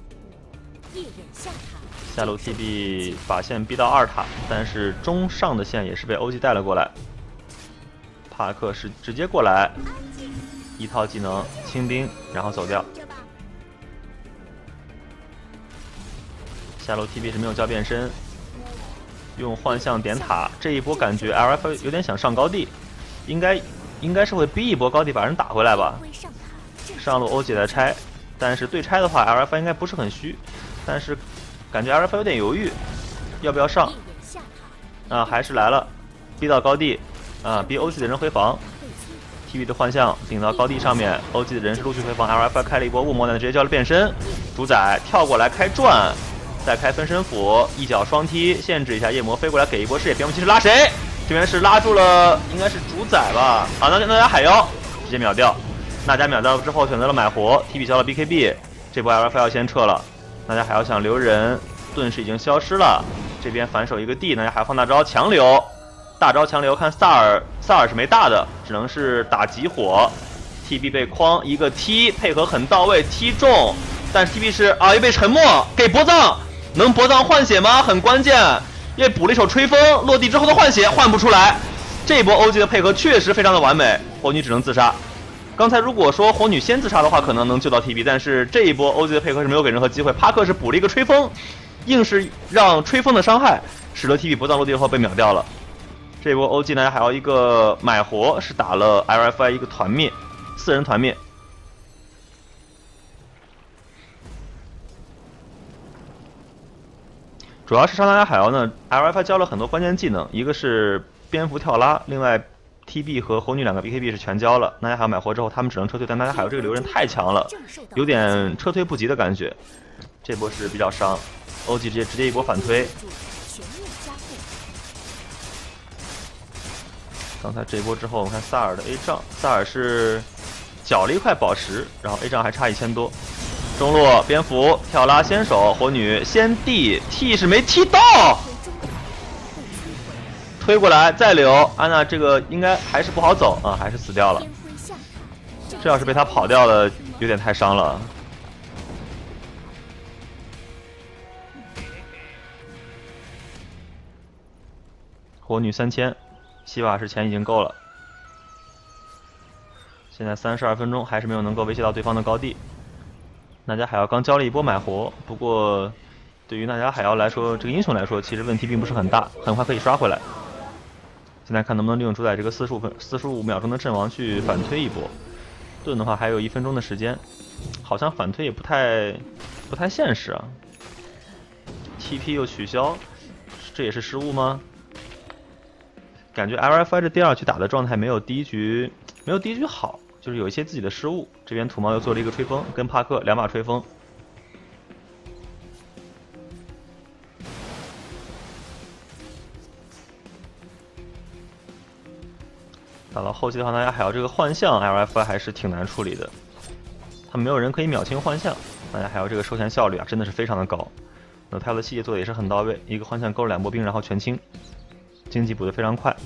Speaker 1: 下路 T B 把线逼到二塔，但是中上的线也是被 O G 带了过来，帕克是直接过来。一套技能清兵，然后走掉。下路 T B 是没有交变身，用幻象点塔。这一波感觉 L F 有点想上高地，应该应该是会逼一波高地把人打回来吧。上路欧姐在拆，但是对拆的话 L F 应该不是很虚，但是感觉 L F 有点犹豫，要不要上？啊，还是来了，逼到高地，啊，逼 O G 的人回防。T B 的幻象顶到高地上面 ，O G 的人是陆续回防 ，L F 开了一波雾魔男直接交了变身，主宰跳过来开转，再开分身斧，一脚双踢限制一下夜魔飞过来给一波视野，边锋骑士拉谁？这边是拉住了，应该是主宰吧？啊，那那家海妖直接秒掉，那家秒掉之后选择了买活 ，T B 交了 B K B， 这波 L F 要先撤了，那家海妖想留人，盾是已经消失了，这边反手一个 D， 那家海妖放大招强留。大招强留，看萨尔，萨尔是没大的，只能是打急火。T B 被框一个踢，配合很到位，踢中，但是 T B 是啊又被沉默，给博藏，能博藏换血吗？很关键，又补了一手吹风，落地之后的换血换不出来。这一波 O G 的配合确实非常的完美，火女只能自杀。刚才如果说火女先自杀的话，可能能救到 T B， 但是这一波 O G 的配合是没有给任何机会。帕克是补了一个吹风，硬是让吹风的伤害使得 T B 博藏落地后被秒掉了。这波 O G 呢还有一个买活是打了 L F I 一个团灭，四人团灭。主要是上大家海妖呢 ，L F I 教了很多关键技能，一个是蝙蝠跳拉，另外 T B 和火女两个 B K B 是全交了。大家海妖买活之后，他们只能撤退，但大家海妖这个留人太强了，有点撤退不及的感觉。这波是比较伤 ，O G 直接直接一波反推。刚才这一波之后，我们看萨尔的 A 杖，萨尔是缴了一块宝石，然后 A 杖还差一千多。中路蝙蝠跳拉先手，火女先 D T 是没踢到，推过来再留，安娜这个应该还是不好走啊，还是死掉了。这要是被他跑掉了，有点太伤了。火女三千。西瓦是钱已经够了，现在三十二分钟还是没有能够威胁到对方的高地。那家海妖刚交了一波买活，不过对于那家海妖来说，这个英雄来说，其实问题并不是很大，很快可以刷回来。现在看能不能利用主宰这个四十五分四十五秒钟的阵亡去反推一波。盾的话还有一分钟的时间，好像反推也不太不太现实啊。T P 又取消，这也是失误吗？感觉 L F I 这第二局打的状态没有第一局没有第一局好，就是有一些自己的失误。这边土猫又做了一个吹风，跟帕克两把吹风。打到后期的话，大家还有这个幻象 ，L F I 还是挺难处理的。他没有人可以秒清幻象，大家还有这个收钱效率啊，真的是非常的高。那他的细节做的也是很到位，一个幻象勾了两波兵，然后全清。经济补得非常快，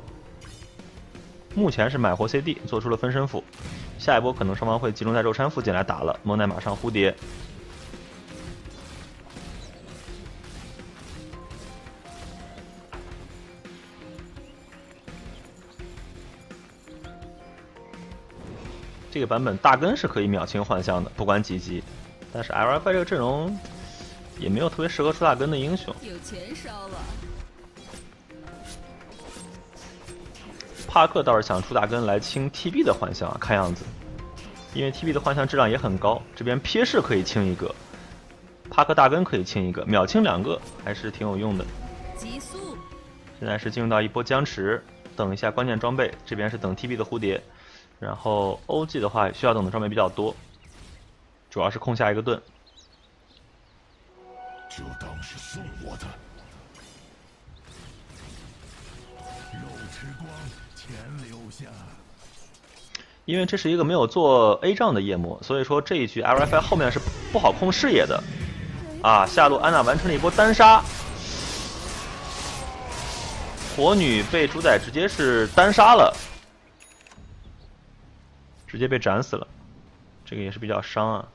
Speaker 1: 目前是买活 C D 做出了分身斧，下一波可能双方会集中在肉山附近来打了。莫奈马上蝴蝶，这个版本大根是可以秒清幻象的，不管几级，但是 L F I 这个阵容也没有特别适合出大根的英雄。
Speaker 3: 有钱烧了。
Speaker 1: 帕克倒是想出大根来清 T B 的幻象啊，看样子，因为 T B 的幻象质量也很高，这边瞥视可以清一个，帕克大根可以清一个，秒清两个还是挺有用的。
Speaker 2: 急速。
Speaker 1: 现在是进入到一波僵持，等一下关键装备，这边是等 T B 的蝴蝶，然后 O G 的话需要等的装备比较多，主要是空下一个盾。
Speaker 3: 就当是送我的。肉吃光，钱留下。
Speaker 1: 因为这是一个没有做 A 仗的夜魔，所以说这一局 L F I 后面是不好控视野的。啊，下路安娜完成了一波单杀，火女被主宰直接是单杀了，直接被斩死了，这个也是比较伤啊。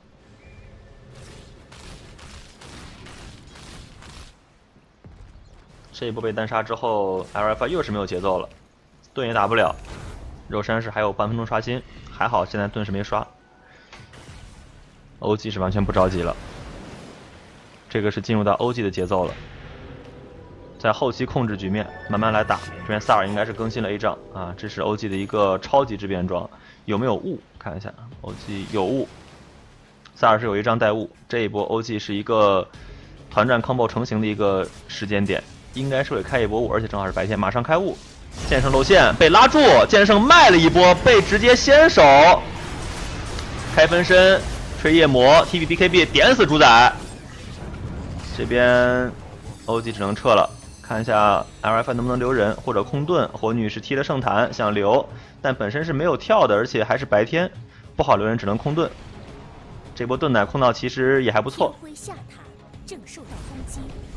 Speaker 1: 这一波被单杀之后 ，L F I 又是没有节奏了，盾也打不了。肉山是还有半分钟刷新，还好现在盾是没刷。O G 是完全不着急了，这个是进入到 O G 的节奏了，在后期控制局面，慢慢来打。这边萨尔应该是更新了 A 仗啊，这是 O G 的一个超级质变装，有没有雾？看一下 ，O G 有雾，萨尔是有一仗带雾。这一波 O G 是一个团战 combo 成型的一个时间点。应该是会开一波雾，而且正好是白天，马上开雾。剑圣露馅被拉住，剑圣卖了一波，被直接先手开分身，吹夜魔 T B B K B 点死主宰。这边 O G 只能撤了，看一下 L F I 能不能留人或者空盾。火女是踢了圣坛想留，但本身是没有跳的，而且还是白天，不好留人，只能空盾。这波盾奶空到其实也还不错。
Speaker 2: 下塔正受到攻击。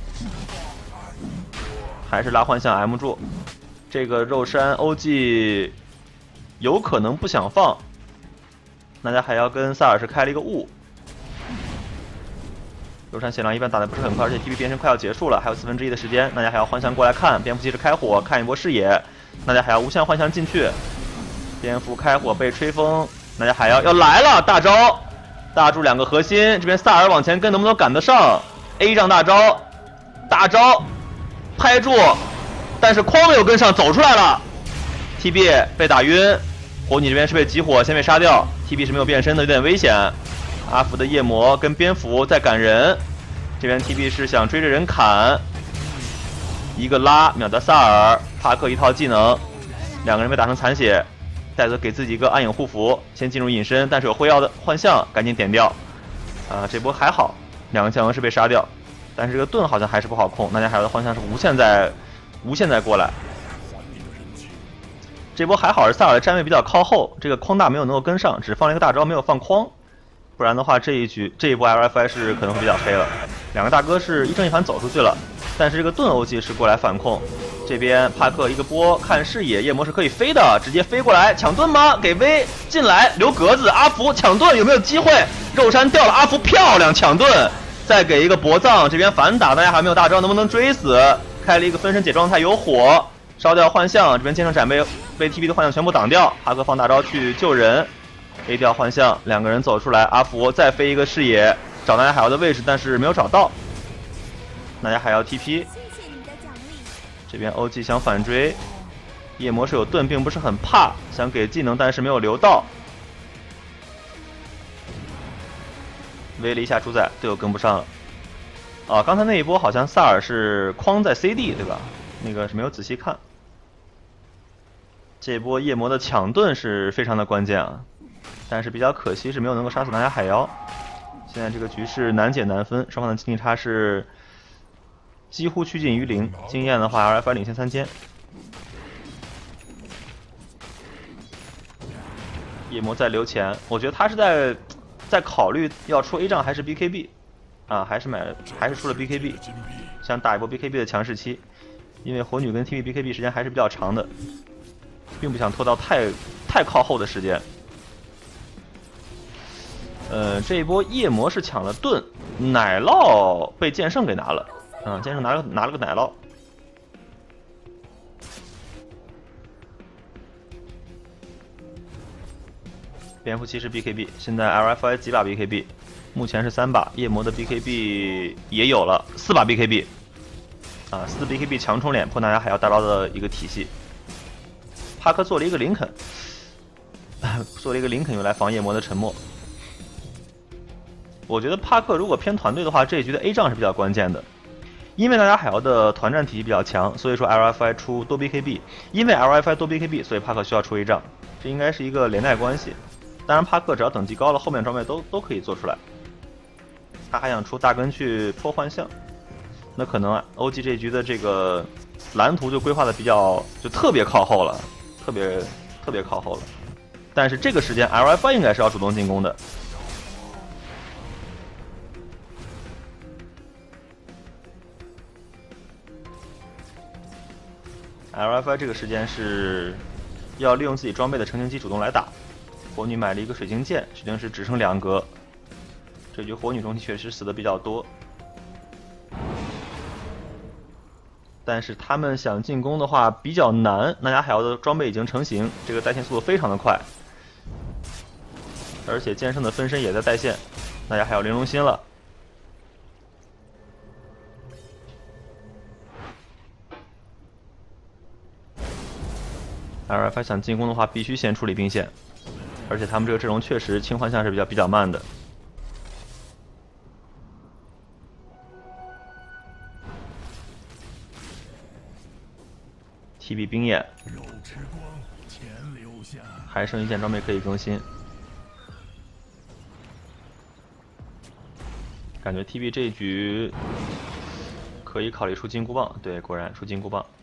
Speaker 1: 还是拉幻象 M 住，这个肉山 O G 有可能不想放，大家还要跟萨尔是开了一个雾。肉山显狼一般打的不是很快，而且 T B 变身快要结束了，还有四分之一的时间，大家还要幻象过来看，蝙蝠骑士开火看一波视野，大家还要无限幻象进去，蝙蝠开火被吹风，大家还要要来了大招，大柱两个核心，这边萨尔往前跟能不能赶得上 ？A 仗大招，大招。拍住，但是框没有跟上，走出来了。T B 被打晕，火女这边是被集火，先被杀掉。T B 是没有变身的，有点危险。阿福的夜魔跟蝙蝠在赶人，这边 T B 是想追着人砍，一个拉秒掉萨尔，帕克一套技能，两个人被打成残血。戴泽给自己一个暗影护符，先进入隐身，但是有辉耀的幻象，赶紧点掉。啊，这波还好，两个将王是被杀掉。但是这个盾好像还是不好控，那家海妖的幻象是无限在无限在过来。这波还好是萨尔的站位比较靠后，这个框大没有能够跟上，只放了一个大招没有放框，不然的话这一局这一波 L F I 是可能会比较黑了。两个大哥是一正一反走出去了，但是这个盾 O G 是过来反控。这边帕克一个波看视野，夜魔是可以飞的，直接飞过来抢盾吗？给 V 进来留格子，阿福抢盾有没有机会？肉山掉了，阿福漂亮抢盾。再给一个博藏，这边反打，大家还没有大招，能不能追死？开了一个分身解状态，有火烧掉幻象，这边剑圣斩被被 T B 的幻象全部挡掉。帕克放大招去救人 ，A 掉幻象，两个人走出来，阿福再飞一个视野，找大家海妖的位置，但是没有找到。大家还要 T P， 这边 O G 想反追，夜魔是有盾，并不是很怕，想给技能，但是没有留到。围了一下主宰，队友跟不上了。啊，刚才那一波好像萨尔是框在 C D 对吧？那个是没有仔细看。这波夜魔的抢盾是非常的关键啊，但是比较可惜是没有能够杀死大家海妖。现在这个局势难解难分，双方的经济差是几乎趋近于零。经验的话 ，L F I 领先三千。夜魔在留钱，我觉得他是在。在考虑要出 A 仗还是 B K B， 啊，还是买还是出了 B K B， 想打一波 B K B 的强势期，因为火女跟 T B B K B 时间还是比较长的，并不想拖到太太靠后的时间。呃，这一波夜魔是抢了盾，奶酪被剑圣给拿了，啊，剑圣拿了拿了个奶酪。蝙蝠骑士 B K B， 现在 L F I 几把 B K B， 目前是三把，夜魔的 B K B 也有了四把 B K B， 啊，四 B K B 强冲脸破大家海妖大招的一个体系。 帕克做了一个林肯，做了一个林肯用来防夜魔的沉默。我觉得帕克如果偏团队的话，这一局的 A 仗是比较关键的，因为大家海瑶的团战体系比较强，所以说 L F I 出多 B K B， 因为 L F I 多 B K B， 所以帕克需要出 A 仗，这应该是一个连带关系。当然，帕克只要等级高了，后面装备都都可以做出来。他还想出大根去破幻象，那可能 O G 这局的这个蓝图就规划的比较就特别靠后了，特别特别靠后了。但是这个时间 L F I 应该是要主动进攻的。L F I 这个时间是要利用自己装备的成型机主动来打。火女买了一个水晶剑，水晶石只剩两格。这局火女中确实死的比较多，但是他们想进攻的话比较难。那家海瑶的装备已经成型，这个带线速度非常的快，而且剑圣的分身也在带线，那家海瑶玲珑心了。L F I 想进攻的话，必须先处理兵线，而且他们这个阵容确实清幻象是比较比较慢的。T B 冰焰，还剩一件装备可以更新，感觉 T B 这一局可以考虑出金箍棒。对，果然出金箍棒。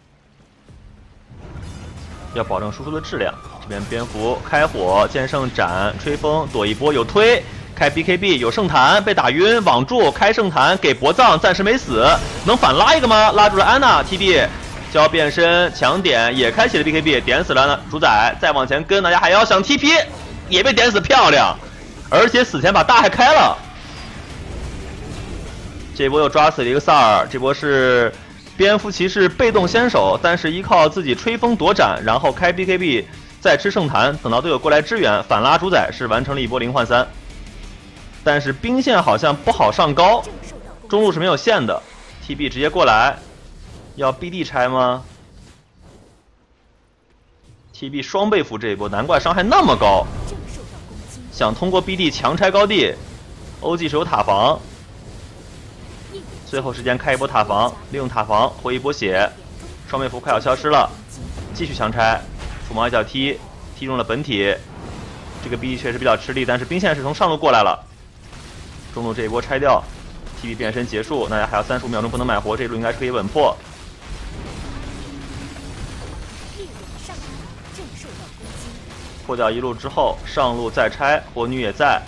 Speaker 1: 要保证输出的质量。这边蝙蝠开火，剑圣斩，吹风躲一波，有推开 B K B， 有圣坛被打晕，网住开圣坛给博藏，暂时没死，能反拉一个吗？拉住了安娜 T B， 交变身强点也开启了 B K B， 点死了主宰，再往前跟，大家还要想 T P， 也被点死，漂亮，而且死前把大还开了。这波又抓死了一个萨尔，这波是。蝙蝠骑士被动先手，但是依靠自己吹风躲斩，然后开 B K B， 再吃圣坛，等到队友过来支援，反拉主宰是完成了一波零换三。但是兵线好像不好上高，中路是没有线的 ，T B 直接过来，要 B D 拆吗 ？T B 双倍符这一波，难怪伤害那么高。想通过 B D 强拆高地 ，O G 是有塔防。最后时间开一波塔防，利用塔防回一波血，双倍符快要消失了，继续强拆，土毛一脚踢，踢中了本体，这个 B D 确实比较吃力，但是兵线是从上路过来了，中路这一波拆掉 ，T B 变身结束，大家还有三十五秒钟不能买活，这一路应该是可以稳破。破掉一路之后，上路再拆，火女也在，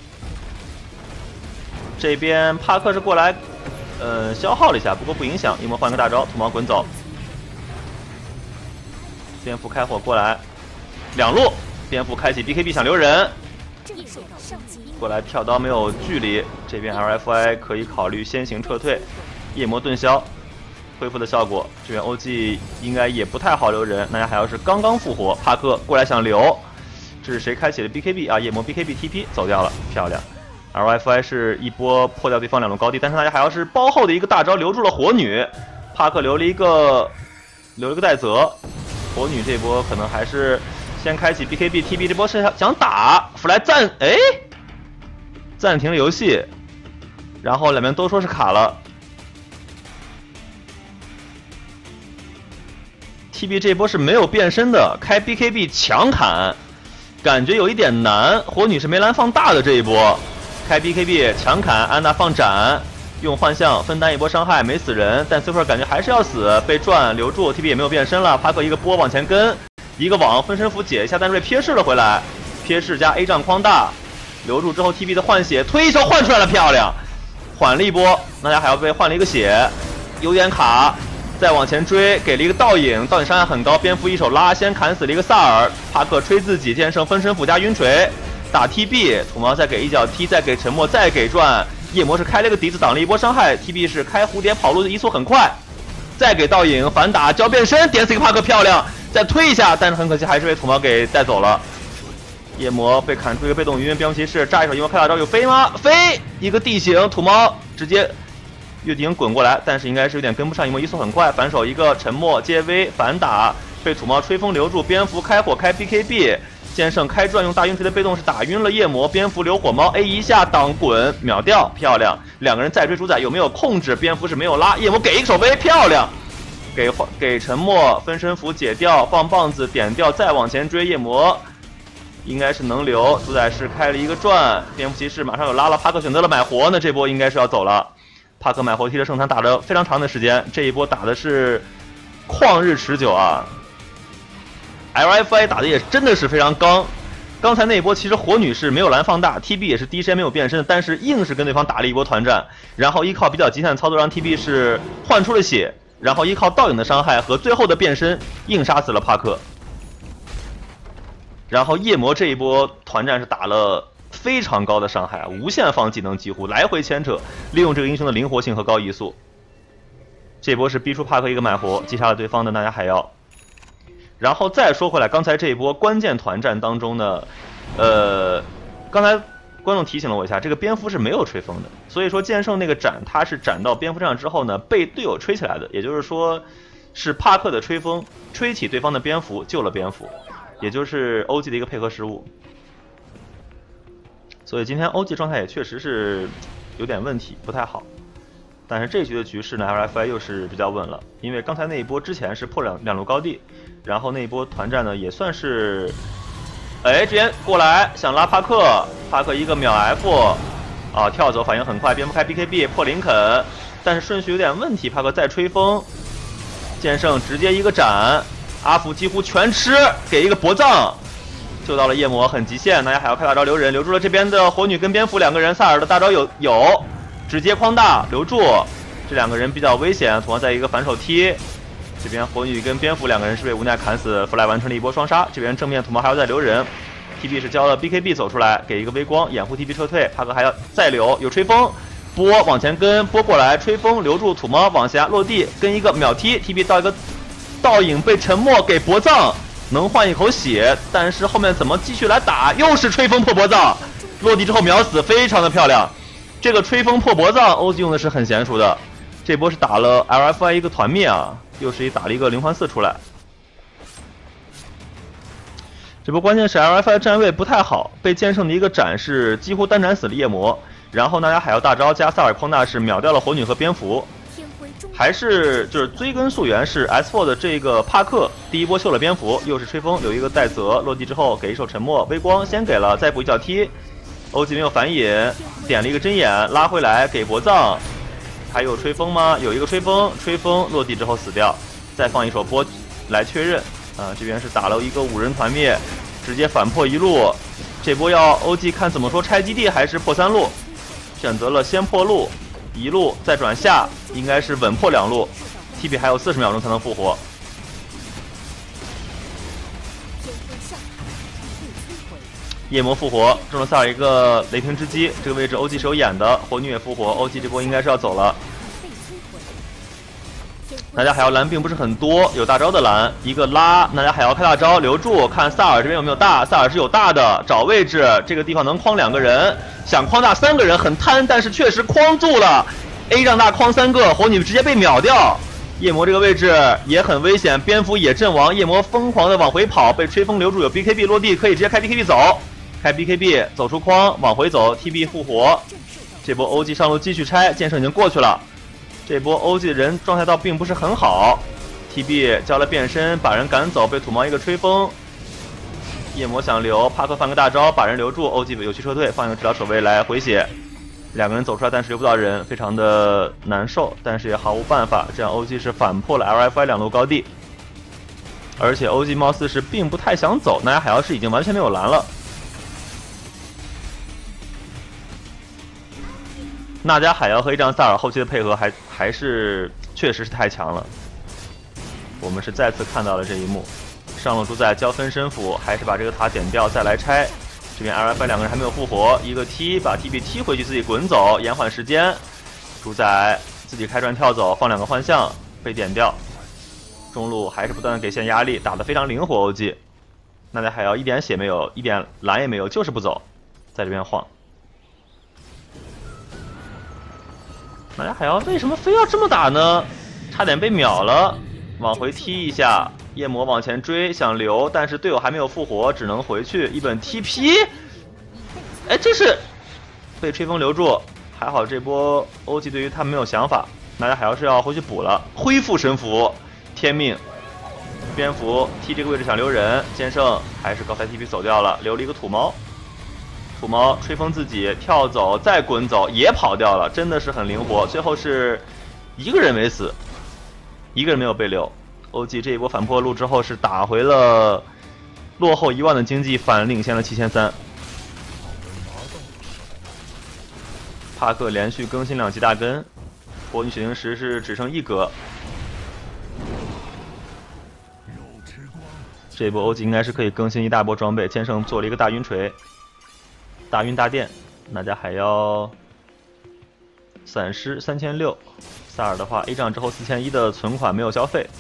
Speaker 1: 这边帕克是过来。呃，消耗了一下，不过不影响。一魔换个大招，土毛滚走。蝙蝠开火过来，两路，蝙蝠开启 B K B 想留人，过来跳刀没有距离。这边 L F I 可以考虑先行撤退，夜魔顿消，恢复的效果。这边 O G 应该也不太好留人，大家还要是刚刚复活，帕克过来想留，这是谁开启的 B K B 啊？夜魔 B K B T P 走掉了，漂亮。L F I 是一波破掉对方两路高地，但是大家还要是包后的一个大招留住了火女，帕克留了一个留了一个带泽，火女这波可能还是先开启 B K B T B， 这波是想打弗莱暂哎暂停了游戏，然后两边都说是卡了。T B 这波是没有变身的，开 B K B 强砍，感觉有一点难。火女是梅兰放大的这一波。开 B K B 强砍，安娜放斩，用幻象分担一波伤害，没死人，但最后感觉还是要死，被转留住 ，T B 也没有变身了，帕克一个波往前跟，一个网分身符解一下，但是被瞥视了回来，瞥视加 A 杖框大，留住之后 T B 的换血，推一手换出来了，漂亮，缓了一波，那家还要被换了一个血，有点卡，再往前追，给了一个倒影，倒影伤害很高，蝙蝠一手拉，先砍死了一个萨尔，帕克吹自己，剑圣分身符加晕锤。打 T B， 土毛再给一脚踢，再给沉默，再给转，夜魔是开了个笛子挡了一波伤害 ，T B 是开蝴蝶跑路的移速很快，再给倒影反打交变身，点死一个帕克漂亮，再推一下，但是很可惜还是被土毛给带走了。夜魔被砍出一个被动晕，蝙蝠骑士炸一手，夜魔开大招有飞吗？飞一个地形，土毛直接越地形滚过来，但是应该是有点跟不上，夜魔移速很快，反手一个沉默接 V 反打。 被土猫吹风留住，蝙蝠开火开 B K B， 剑圣开转用大晕锤的被动是打晕了夜魔，蝙蝠留火猫 A 一下挡滚秒掉，漂亮。两个人再追主宰有没有控制？蝙蝠是没有拉，夜魔给一个手飞，漂亮。给给沉默分身符解掉，放棒子点掉，再往前追夜魔。应该是能留，主宰是开了一个转，蝙蝠骑士马上有拉了，帕克选择了买活，那这波应该是要走了。帕克买活踢着圣坛打了非常长的时间，这一波打的是旷日持久啊。L F I 打的也真的是非常刚，刚才那一波其实火女是没有蓝放大 ，T B 也是第一时间没有变身，但是硬是跟对方打了一波团战，然后依靠比较极限的操作让 T B 是换出了血，然后依靠倒影的伤害和最后的变身硬杀死了帕克。然后夜魔这一波团战是打了非常高的伤害啊，无限放技能，几乎来回牵扯，利用这个英雄的灵活性和高移速。这波是逼出帕克一个买活，击杀了对方的纳迦海妖。然后再说回来，刚才这一波关键团战当中呢，呃，刚才观众提醒了我一下，这个蝙蝠是没有吹风的，所以说剑圣那个斩他是斩到蝙蝠身上之后呢，被队友吹起来的，也就是说是帕克的吹风吹起对方的蝙蝠，救了蝙蝠。也就是 O G 的一个配合失误，所以今天 O G 状态也确实是有点问题，不太好。但是这局的局势呢 ，L F I 又是比较稳了，因为刚才那一波之前是破两两路高地，然后那一波团战呢也算是，哎，这边过来想拉帕克，帕克一个秒 F， 啊跳走反应很快，蝙蝠开 B K B 破林肯，但是顺序有点问题，帕克再吹风，剑圣直接一个斩。阿福几乎全吃，给一个脖葬，救到了夜魔，很极限。大家还要开大招留人，留住了这边的火女跟蝙蝠两个人。萨尔的大招有有，直接框大留住，这两个人比较危险。同样在一个反手踢，这边火女跟蝙蝠两个人是被无奈砍死，弗莱完成了一波双杀。这边正面土猫还要再留人 ，T B 是交了 B K B 走出来，给一个微光掩护 T B 撤退。帕克还要再留，有吹风。波往前跟，波过来吹风留住土猫往下落地，跟一个秒踢 ，T B 到一个。倒影被沉默给脖葬，能换一口血，但是后面怎么继续来打？又是吹风破脖葬，落地之后秒死，非常的漂亮。这个吹风破脖葬 ，O G 用的是很娴熟的。这波是打了 L F I 一个团灭啊，又是一打了一个灵魂四出来。这波关键是 L F I 站位不太好，被剑圣的一个斩是几乎单斩死了夜魔，然后纳迦海妖大招加萨尔匡纳是秒掉了火女和蝙蝠。还是就是追根溯源是 S 四 的这个帕克第一波秀了蝙蝠，又是吹风有一个带泽落地之后给一手沉默微光先给了，再补一脚踢 ，O G 没有反引，点了一个针眼拉回来给脖葬，还有吹风吗？有一个吹风，吹风落地之后死掉，再放一手波来确认啊，这边是打了一个五人团灭，直接反破一路，这波要 O G 看怎么说拆基地还是破三路，选择了先破路。一路再转下，应该是稳破两路 ，T B 还有四十秒钟才能复活。夜魔复活，中了萨尔一个雷霆之击，这个位置 O G 是有眼的，火女也复活 ，O G 这波应该是要走了。大家海妖蓝并不是很多，有大招的蓝，一个拉，大家海妖开大招留住，看萨尔这边有没有大，萨尔是有大的，找位置，这个地方能框两个人，想框大三个人很贪，但是确实框住了 ，A 让大框三个，火女直接被秒掉，夜魔这个位置也很危险，蝙蝠也阵亡，夜魔疯狂的往回跑，被吹风留住，有 B K B 落地，可以直接开 B K B 走，开 B K B 走出框往回走 ，T B 复活，这波 O G 上路继续拆，剑圣已经过去了。这波 O G 的人状态倒并不是很好 ，T B 交了变身，把人赶走，被土猫一个吹风。夜魔想留，帕克放个大招把人留住 ，O G 有序撤退，放一个治疗守卫来回血。两个人走出来，但是留不到人，非常的难受，但是也毫无办法。这样 O G 是反破了 L F I 两路高地，而且 O G 貌似是并不太想走，纳迦海妖是已经完全没有蓝了。纳迦海妖和一张萨尔后期的配合还还是确实是太强了，我们是再次看到了这一幕。上路主宰交分身符，还是把这个塔点掉再来拆。这边 L F I 两个人还没有复活，一个踢把 T B 踢回去，自己滚走，延缓时间。主宰自己开船跳走，放两个幻象被点掉。中路还是不断的给线压力，打得非常灵活 O G。纳迦海妖一点血没有，一点蓝也没有，就是不走，在这边晃。纳迦海妖为什么非要这么打呢？差点被秒了，往回踢一下， 夜魔往前追，想留，但是队友还没有复活，只能回去一本 T P。哎，这是被吹风留住，还好这波欧 G 对于他没有想法，大家还要是要回去补了。恢复神符，天命，蝙蝠踢这个位置想留人，剑圣还是高才 T P 走掉了，留了一个土猫。土猫吹风自己跳走，再滚走也跑掉了，真的是很灵活。最后是一个人没死，一个人没有被留。O G 这一波反破路之后是打回了落后一万的经济，反领先了七千三。帕克连续更新两级大根，火女血晶石是只剩一格。这一波 O G 应该是可以更新一大波装备，剑圣做了一个大晕锤，大晕大电，大家还要散失三千六。萨尔的话 A 仗之后四千一的存款没有消费。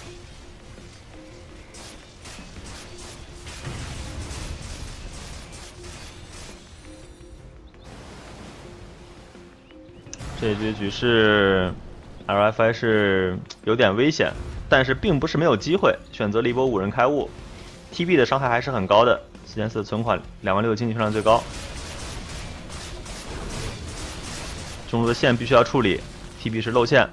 Speaker 1: 这局局势 L F I 是有点危险，但是并不是没有机会，选择了一波五人开悟。T B 的伤害还是很高的，四千四存款两万六经济数量最高。中路的线必须要处理 ，T B 是露线。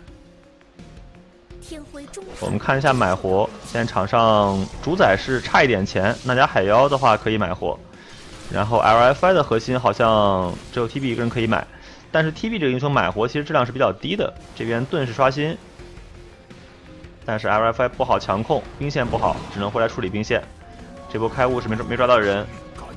Speaker 1: 我们看一下买活，现在场上主宰是差一点钱，那家海妖的话可以买活，然后 L F I 的核心好像只有 T B 一个人可以买。但是 T B 这个英雄买活其实质量是比较低的，这边盾是刷新，但是 L F I 不好强控，兵线不好，只能回来处理兵线。这波开悟是没没抓到人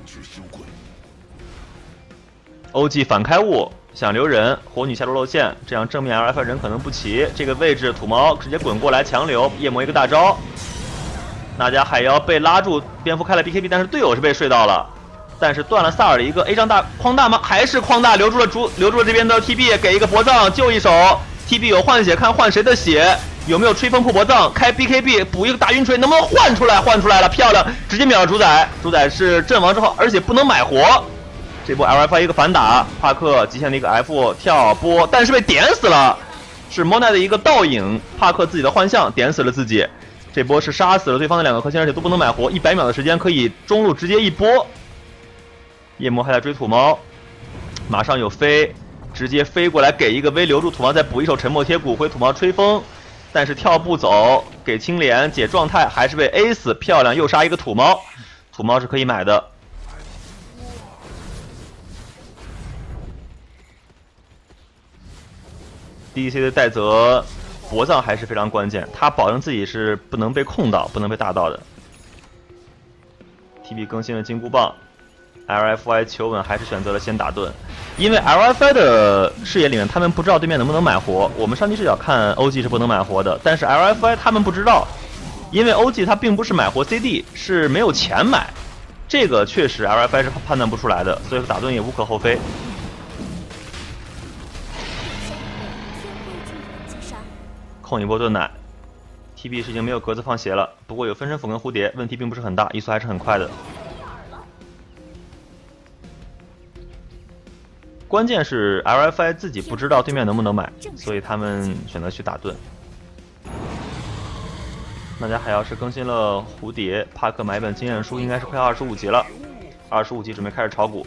Speaker 1: ，O G 反开悟想留人，火女下路露线，这样正面 L F I 人可能不齐。这个位置土猫直接滚过来强留，夜魔一个大招，那家海妖被拉住，蝙蝠开了 B K B， 但是队友是被睡到了。但是断了萨尔的一个 A 仗大框大吗？还是框大留住了主留住了这边的 T B， 给一个脖葬救一手。T B 有换血，看换谁的血，有没有吹风破脖葬？开 B K B 补一个大晕锤，能不能换出来？换出来了，漂亮，直接秒了主宰。主宰是阵亡之后，而且不能买活。这波 L F I 一个反打，帕克极限的一个 F 跳波，但是被点死了。是 Mona 的一个倒影，帕克自己的幻象点死了自己。这波是杀死了对方的两个核心，而且都不能买活。一百秒的时间可以中路直接一波。夜魔还在追土猫，马上有飞，直接飞过来给一个 V 留住土猫，再补一手沉默贴骨回土猫吹风，但是跳步走给青莲解状态，还是被 A 死，漂亮，又杀一个土猫，土猫是可以买的。D C 的戴泽脖葬还是非常关键，他保证自己是不能被控到，不能被大到的。T B 更新了金箍棒。L F I 求稳还是选择了先打盾，因为 L F I 的视野里面他们不知道对面能不能买活。我们上期视角看 O G 是不能买活的，但是 L F I 他们不知道，因为 O G 他并不是买活 C D， 是没有钱买，这个确实 L F I 是判断不出来的，所以打盾也无可厚非。控一波盾奶 ，T B 是已经没有格子放血了，不过有分身斧跟蝴蝶，问题并不是很大，移速还是很快的。关键是 L F I 自己不知道对面能不能买，所以他们选择去打盾。大家还要是更新了蝴蝶，帕克买本经验书应该是快二十五级了，二十五级准备开始炒股。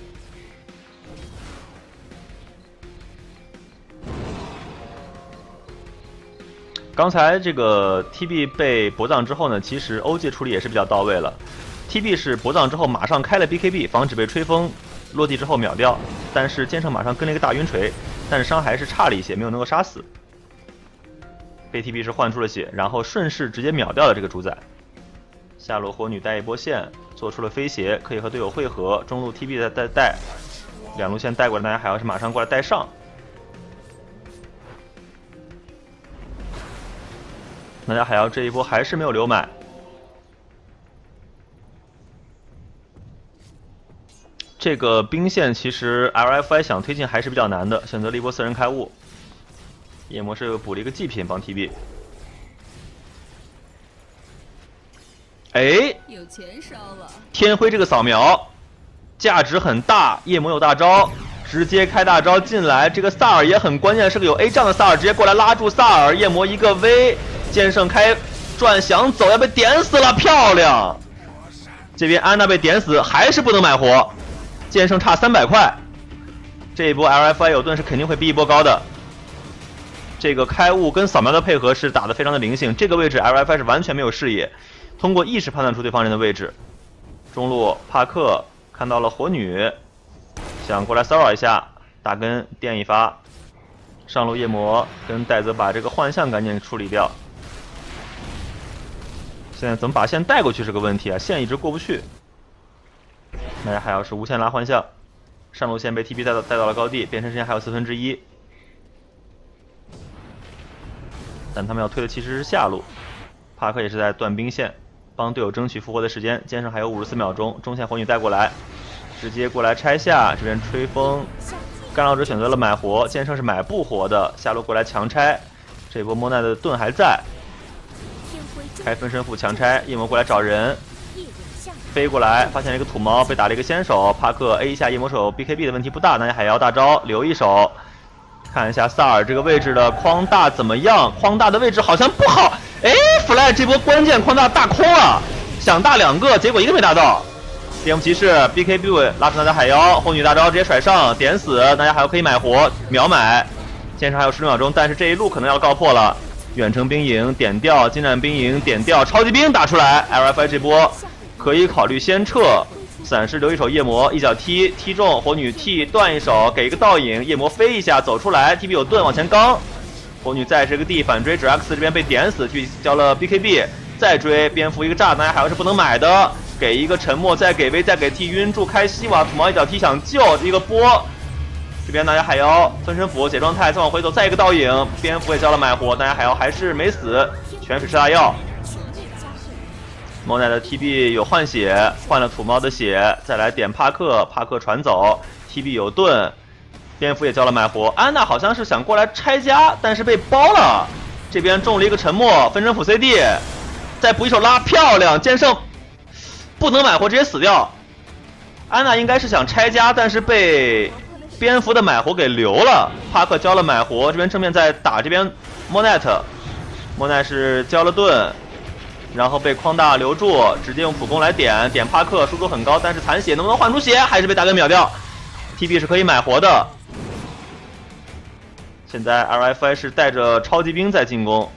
Speaker 1: 刚才这个 T B 被脖葬之后呢，其实 O G 处理也是比较到位了。T B 是脖葬之后马上开了 B K B， 防止被吹风。落地之后秒掉，但是剑圣马上跟了一个大晕锤，但是伤还是差了一些，没有能够杀死。被 T B 是换出了血，然后顺势直接秒掉了这个主宰。下路火女带一波线，做出了飞鞋，可以和队友汇合。中路 T B 在带带，两路线带过来，大家还要是马上过来带上。大家还要这一波还是没有留买。这个兵线其实 L F I 想推进还是比较难的，选择了一波四人开悟。夜魔是补了一个祭品帮 T B。哎，
Speaker 4: 有钱烧了！
Speaker 1: 天辉这个扫描价值很大，夜魔有大招，直接开大招进来。这个萨尔也很关键，是个有 A 仗的萨尔，直接过来拉住萨尔。夜魔一个 V， 剑圣开转想走，要被点死了，漂亮！这边安娜被点死，还是不能买活，剑圣差三百块。这一波 L F I 有盾是肯定会逼一波高的。这个开悟跟扫描的配合是打得非常的灵性，这个位置 L F I 是完全没有视野，通过意识判断出对方人的位置。中路帕克看到了火女，想过来骚扰一下，大根电一发。上路夜魔跟戴泽把这个幻象赶紧处理掉。现在怎么把线带过去是个问题啊，线一直过不去。大家还要是无限拉幻象，上路线被 T P 带到带到了高地，变身时间还有四分之一。但他们要推的其实是下路，帕克也是在断兵线，帮队友争取复活的时间。剑圣还有五十四秒钟，中线火女带过来，直接过来拆下。这边吹风。干扰者选择了买活，剑圣是买不活的，下路过来强拆。这波莫奈的盾还在，开分身斧强拆，夜魔过来找人，飞过来发现了一个土猫，被打了一个先手。帕克 A 一下夜魔手 B K B 的问题不大，那海妖大招留一手。看一下萨尔这个位置的框大怎么样？框大的位置好像不好，哎 ，Fly 这波关键框大大空了，想大两个，结果一个没打到。蝙蝠骑士 B K B 拉出大家海妖，火女大招直接甩上点死，大家海妖可以买活秒买。剑圣还有十六秒钟，但是这一路可能要告破了。远程兵营点掉，近战兵营点掉，超级兵打出来 ，L F I 这波可以考虑先撤。散失留一手夜魔，一脚踢踢中火女 T 断一手，给一个倒影，夜魔飞一下走出来 ，T B 有盾往前刚，火女在这个地反追，只 X 这边被点死，去交了 B K B， 再追蝙蝠一个炸弹还是不能买的，给一个沉默，再给 V， 再给 T 晕住开西瓦，土毛一脚踢想救一个波，这边大家海妖分身斧解状态，再往回走，再一个倒影，蝙蝠也交了买活，大家海妖还是没死，全水吃大药。莫奈的 T B 有换血，换了土猫的血，再来点帕克，帕克传走 ，T B 有盾，蝙蝠也交了买活。安娜好像是想过来拆家，但是被包了。这边中了一个沉默，分身斧 C D， 再补一手拉，漂亮！剑圣不能买活，直接死掉。安娜应该是想拆家，但是被蝙蝠的买活给留了。帕克交了买活，这边正面在打这边莫奈特，莫奈是交了盾。然后被框大留住，直接用普攻来点点帕克，输出很高，但是残血能不能换出血？还是被大根秒掉。T B 是可以买活的。现在 L F I 是带着超级兵在进攻，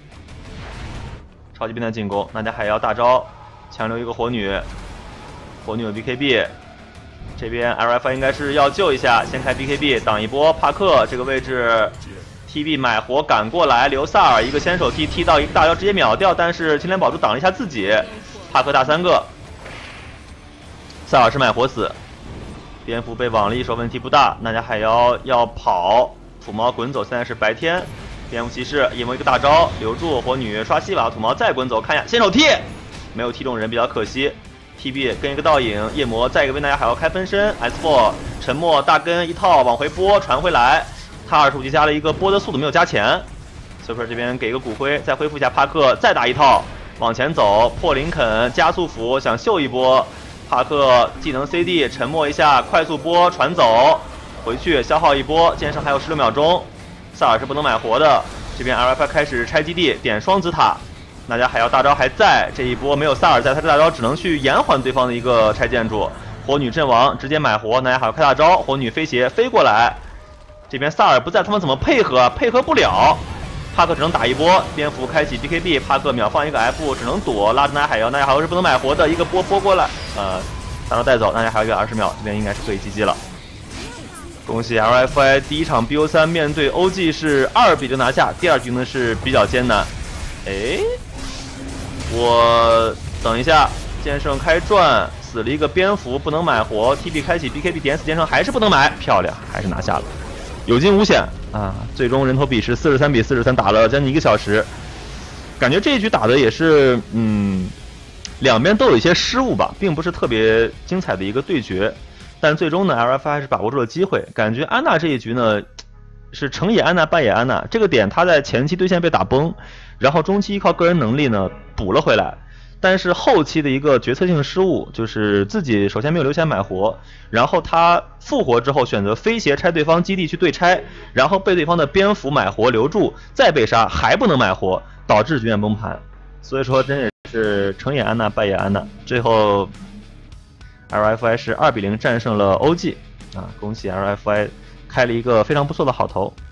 Speaker 1: 超级兵在进攻，大家还要大招强留一个火女，火女有 B K B， 这边 L F I 应该是要救一下，先开 B K B 挡一波帕克这个位置。T B 买活赶过来，留萨尔一个先手踢踢到一个大招直接秒掉，但是青莲宝珠挡了一下自己，帕克大三个，萨尔是买活死，蝙蝠被网了一手问题不大，大家海妖要跑，土猫滚走，现在是白天，蝙蝠骑士夜魔一个大招留住火女刷西瓦，土猫再滚走，看一下先手踢没有踢中人比较可惜。T B 跟一个倒影，夜魔再一个为大家海妖开分身 ，S 四 沉默大根一套往回拨传回来。他二十五级加了一个波的速度，没有加钱。Super 这边给一个骨灰，再恢复一下帕克，再打一套，往前走，破林肯加速斧想秀一波。帕克技能 C D 沉默一下，快速波传走，回去消耗一波。剑圣还有十六秒钟，萨尔是不能买活的。这边 L F I 开始拆基地，点双子塔，大家还要大招还在，这一波没有萨尔在，他这大招只能去延缓对方的一个拆建筑。火女阵亡，直接买活，大家还要开大招，火女飞鞋飞过来。这边萨尔不在，他们怎么配合？配合不了，帕克只能打一波。蝙蝠开启 B K B， 帕克秒放一个 F， 只能躲。拉着大家海妖，大家海妖是不能买活的，一个波波过来，呃，大招带走，大家还有一个二十秒，这边应该是可以 G G 了。恭喜 L F I 第一场 B O 三面对 O G 是二比零拿下，第二局呢是比较艰难。哎，我等一下，剑圣开转，死了一个蝙蝠，不能买活。T B 开启 B K B 点死剑圣，还是不能买，漂亮，还是拿下了。有惊无险啊！最终人头比是四十三比四十三，打了将近一个小时，感觉这一局打的也是，嗯，两边都有一些失误吧，并不是特别精彩的一个对决，但最终呢 ，L F I 还是把握住了机会。感觉安娜这一局呢，是成也安娜，败也安娜。这个点她在前期对线被打崩，然后中期依靠个人能力呢补了回来。但是后期的一个决策性失误，就是自己首先没有留钱买活，然后他复活之后选择飞鞋拆对方基地去对拆，然后被对方的蝙蝠买活留住，再被杀还不能买活，导致局面崩盘。 所以说真也是成也安娜，败也安娜。最后 L F I 是二比零战胜了 O G 啊，恭喜 L F I 开了一个非常不错的好头。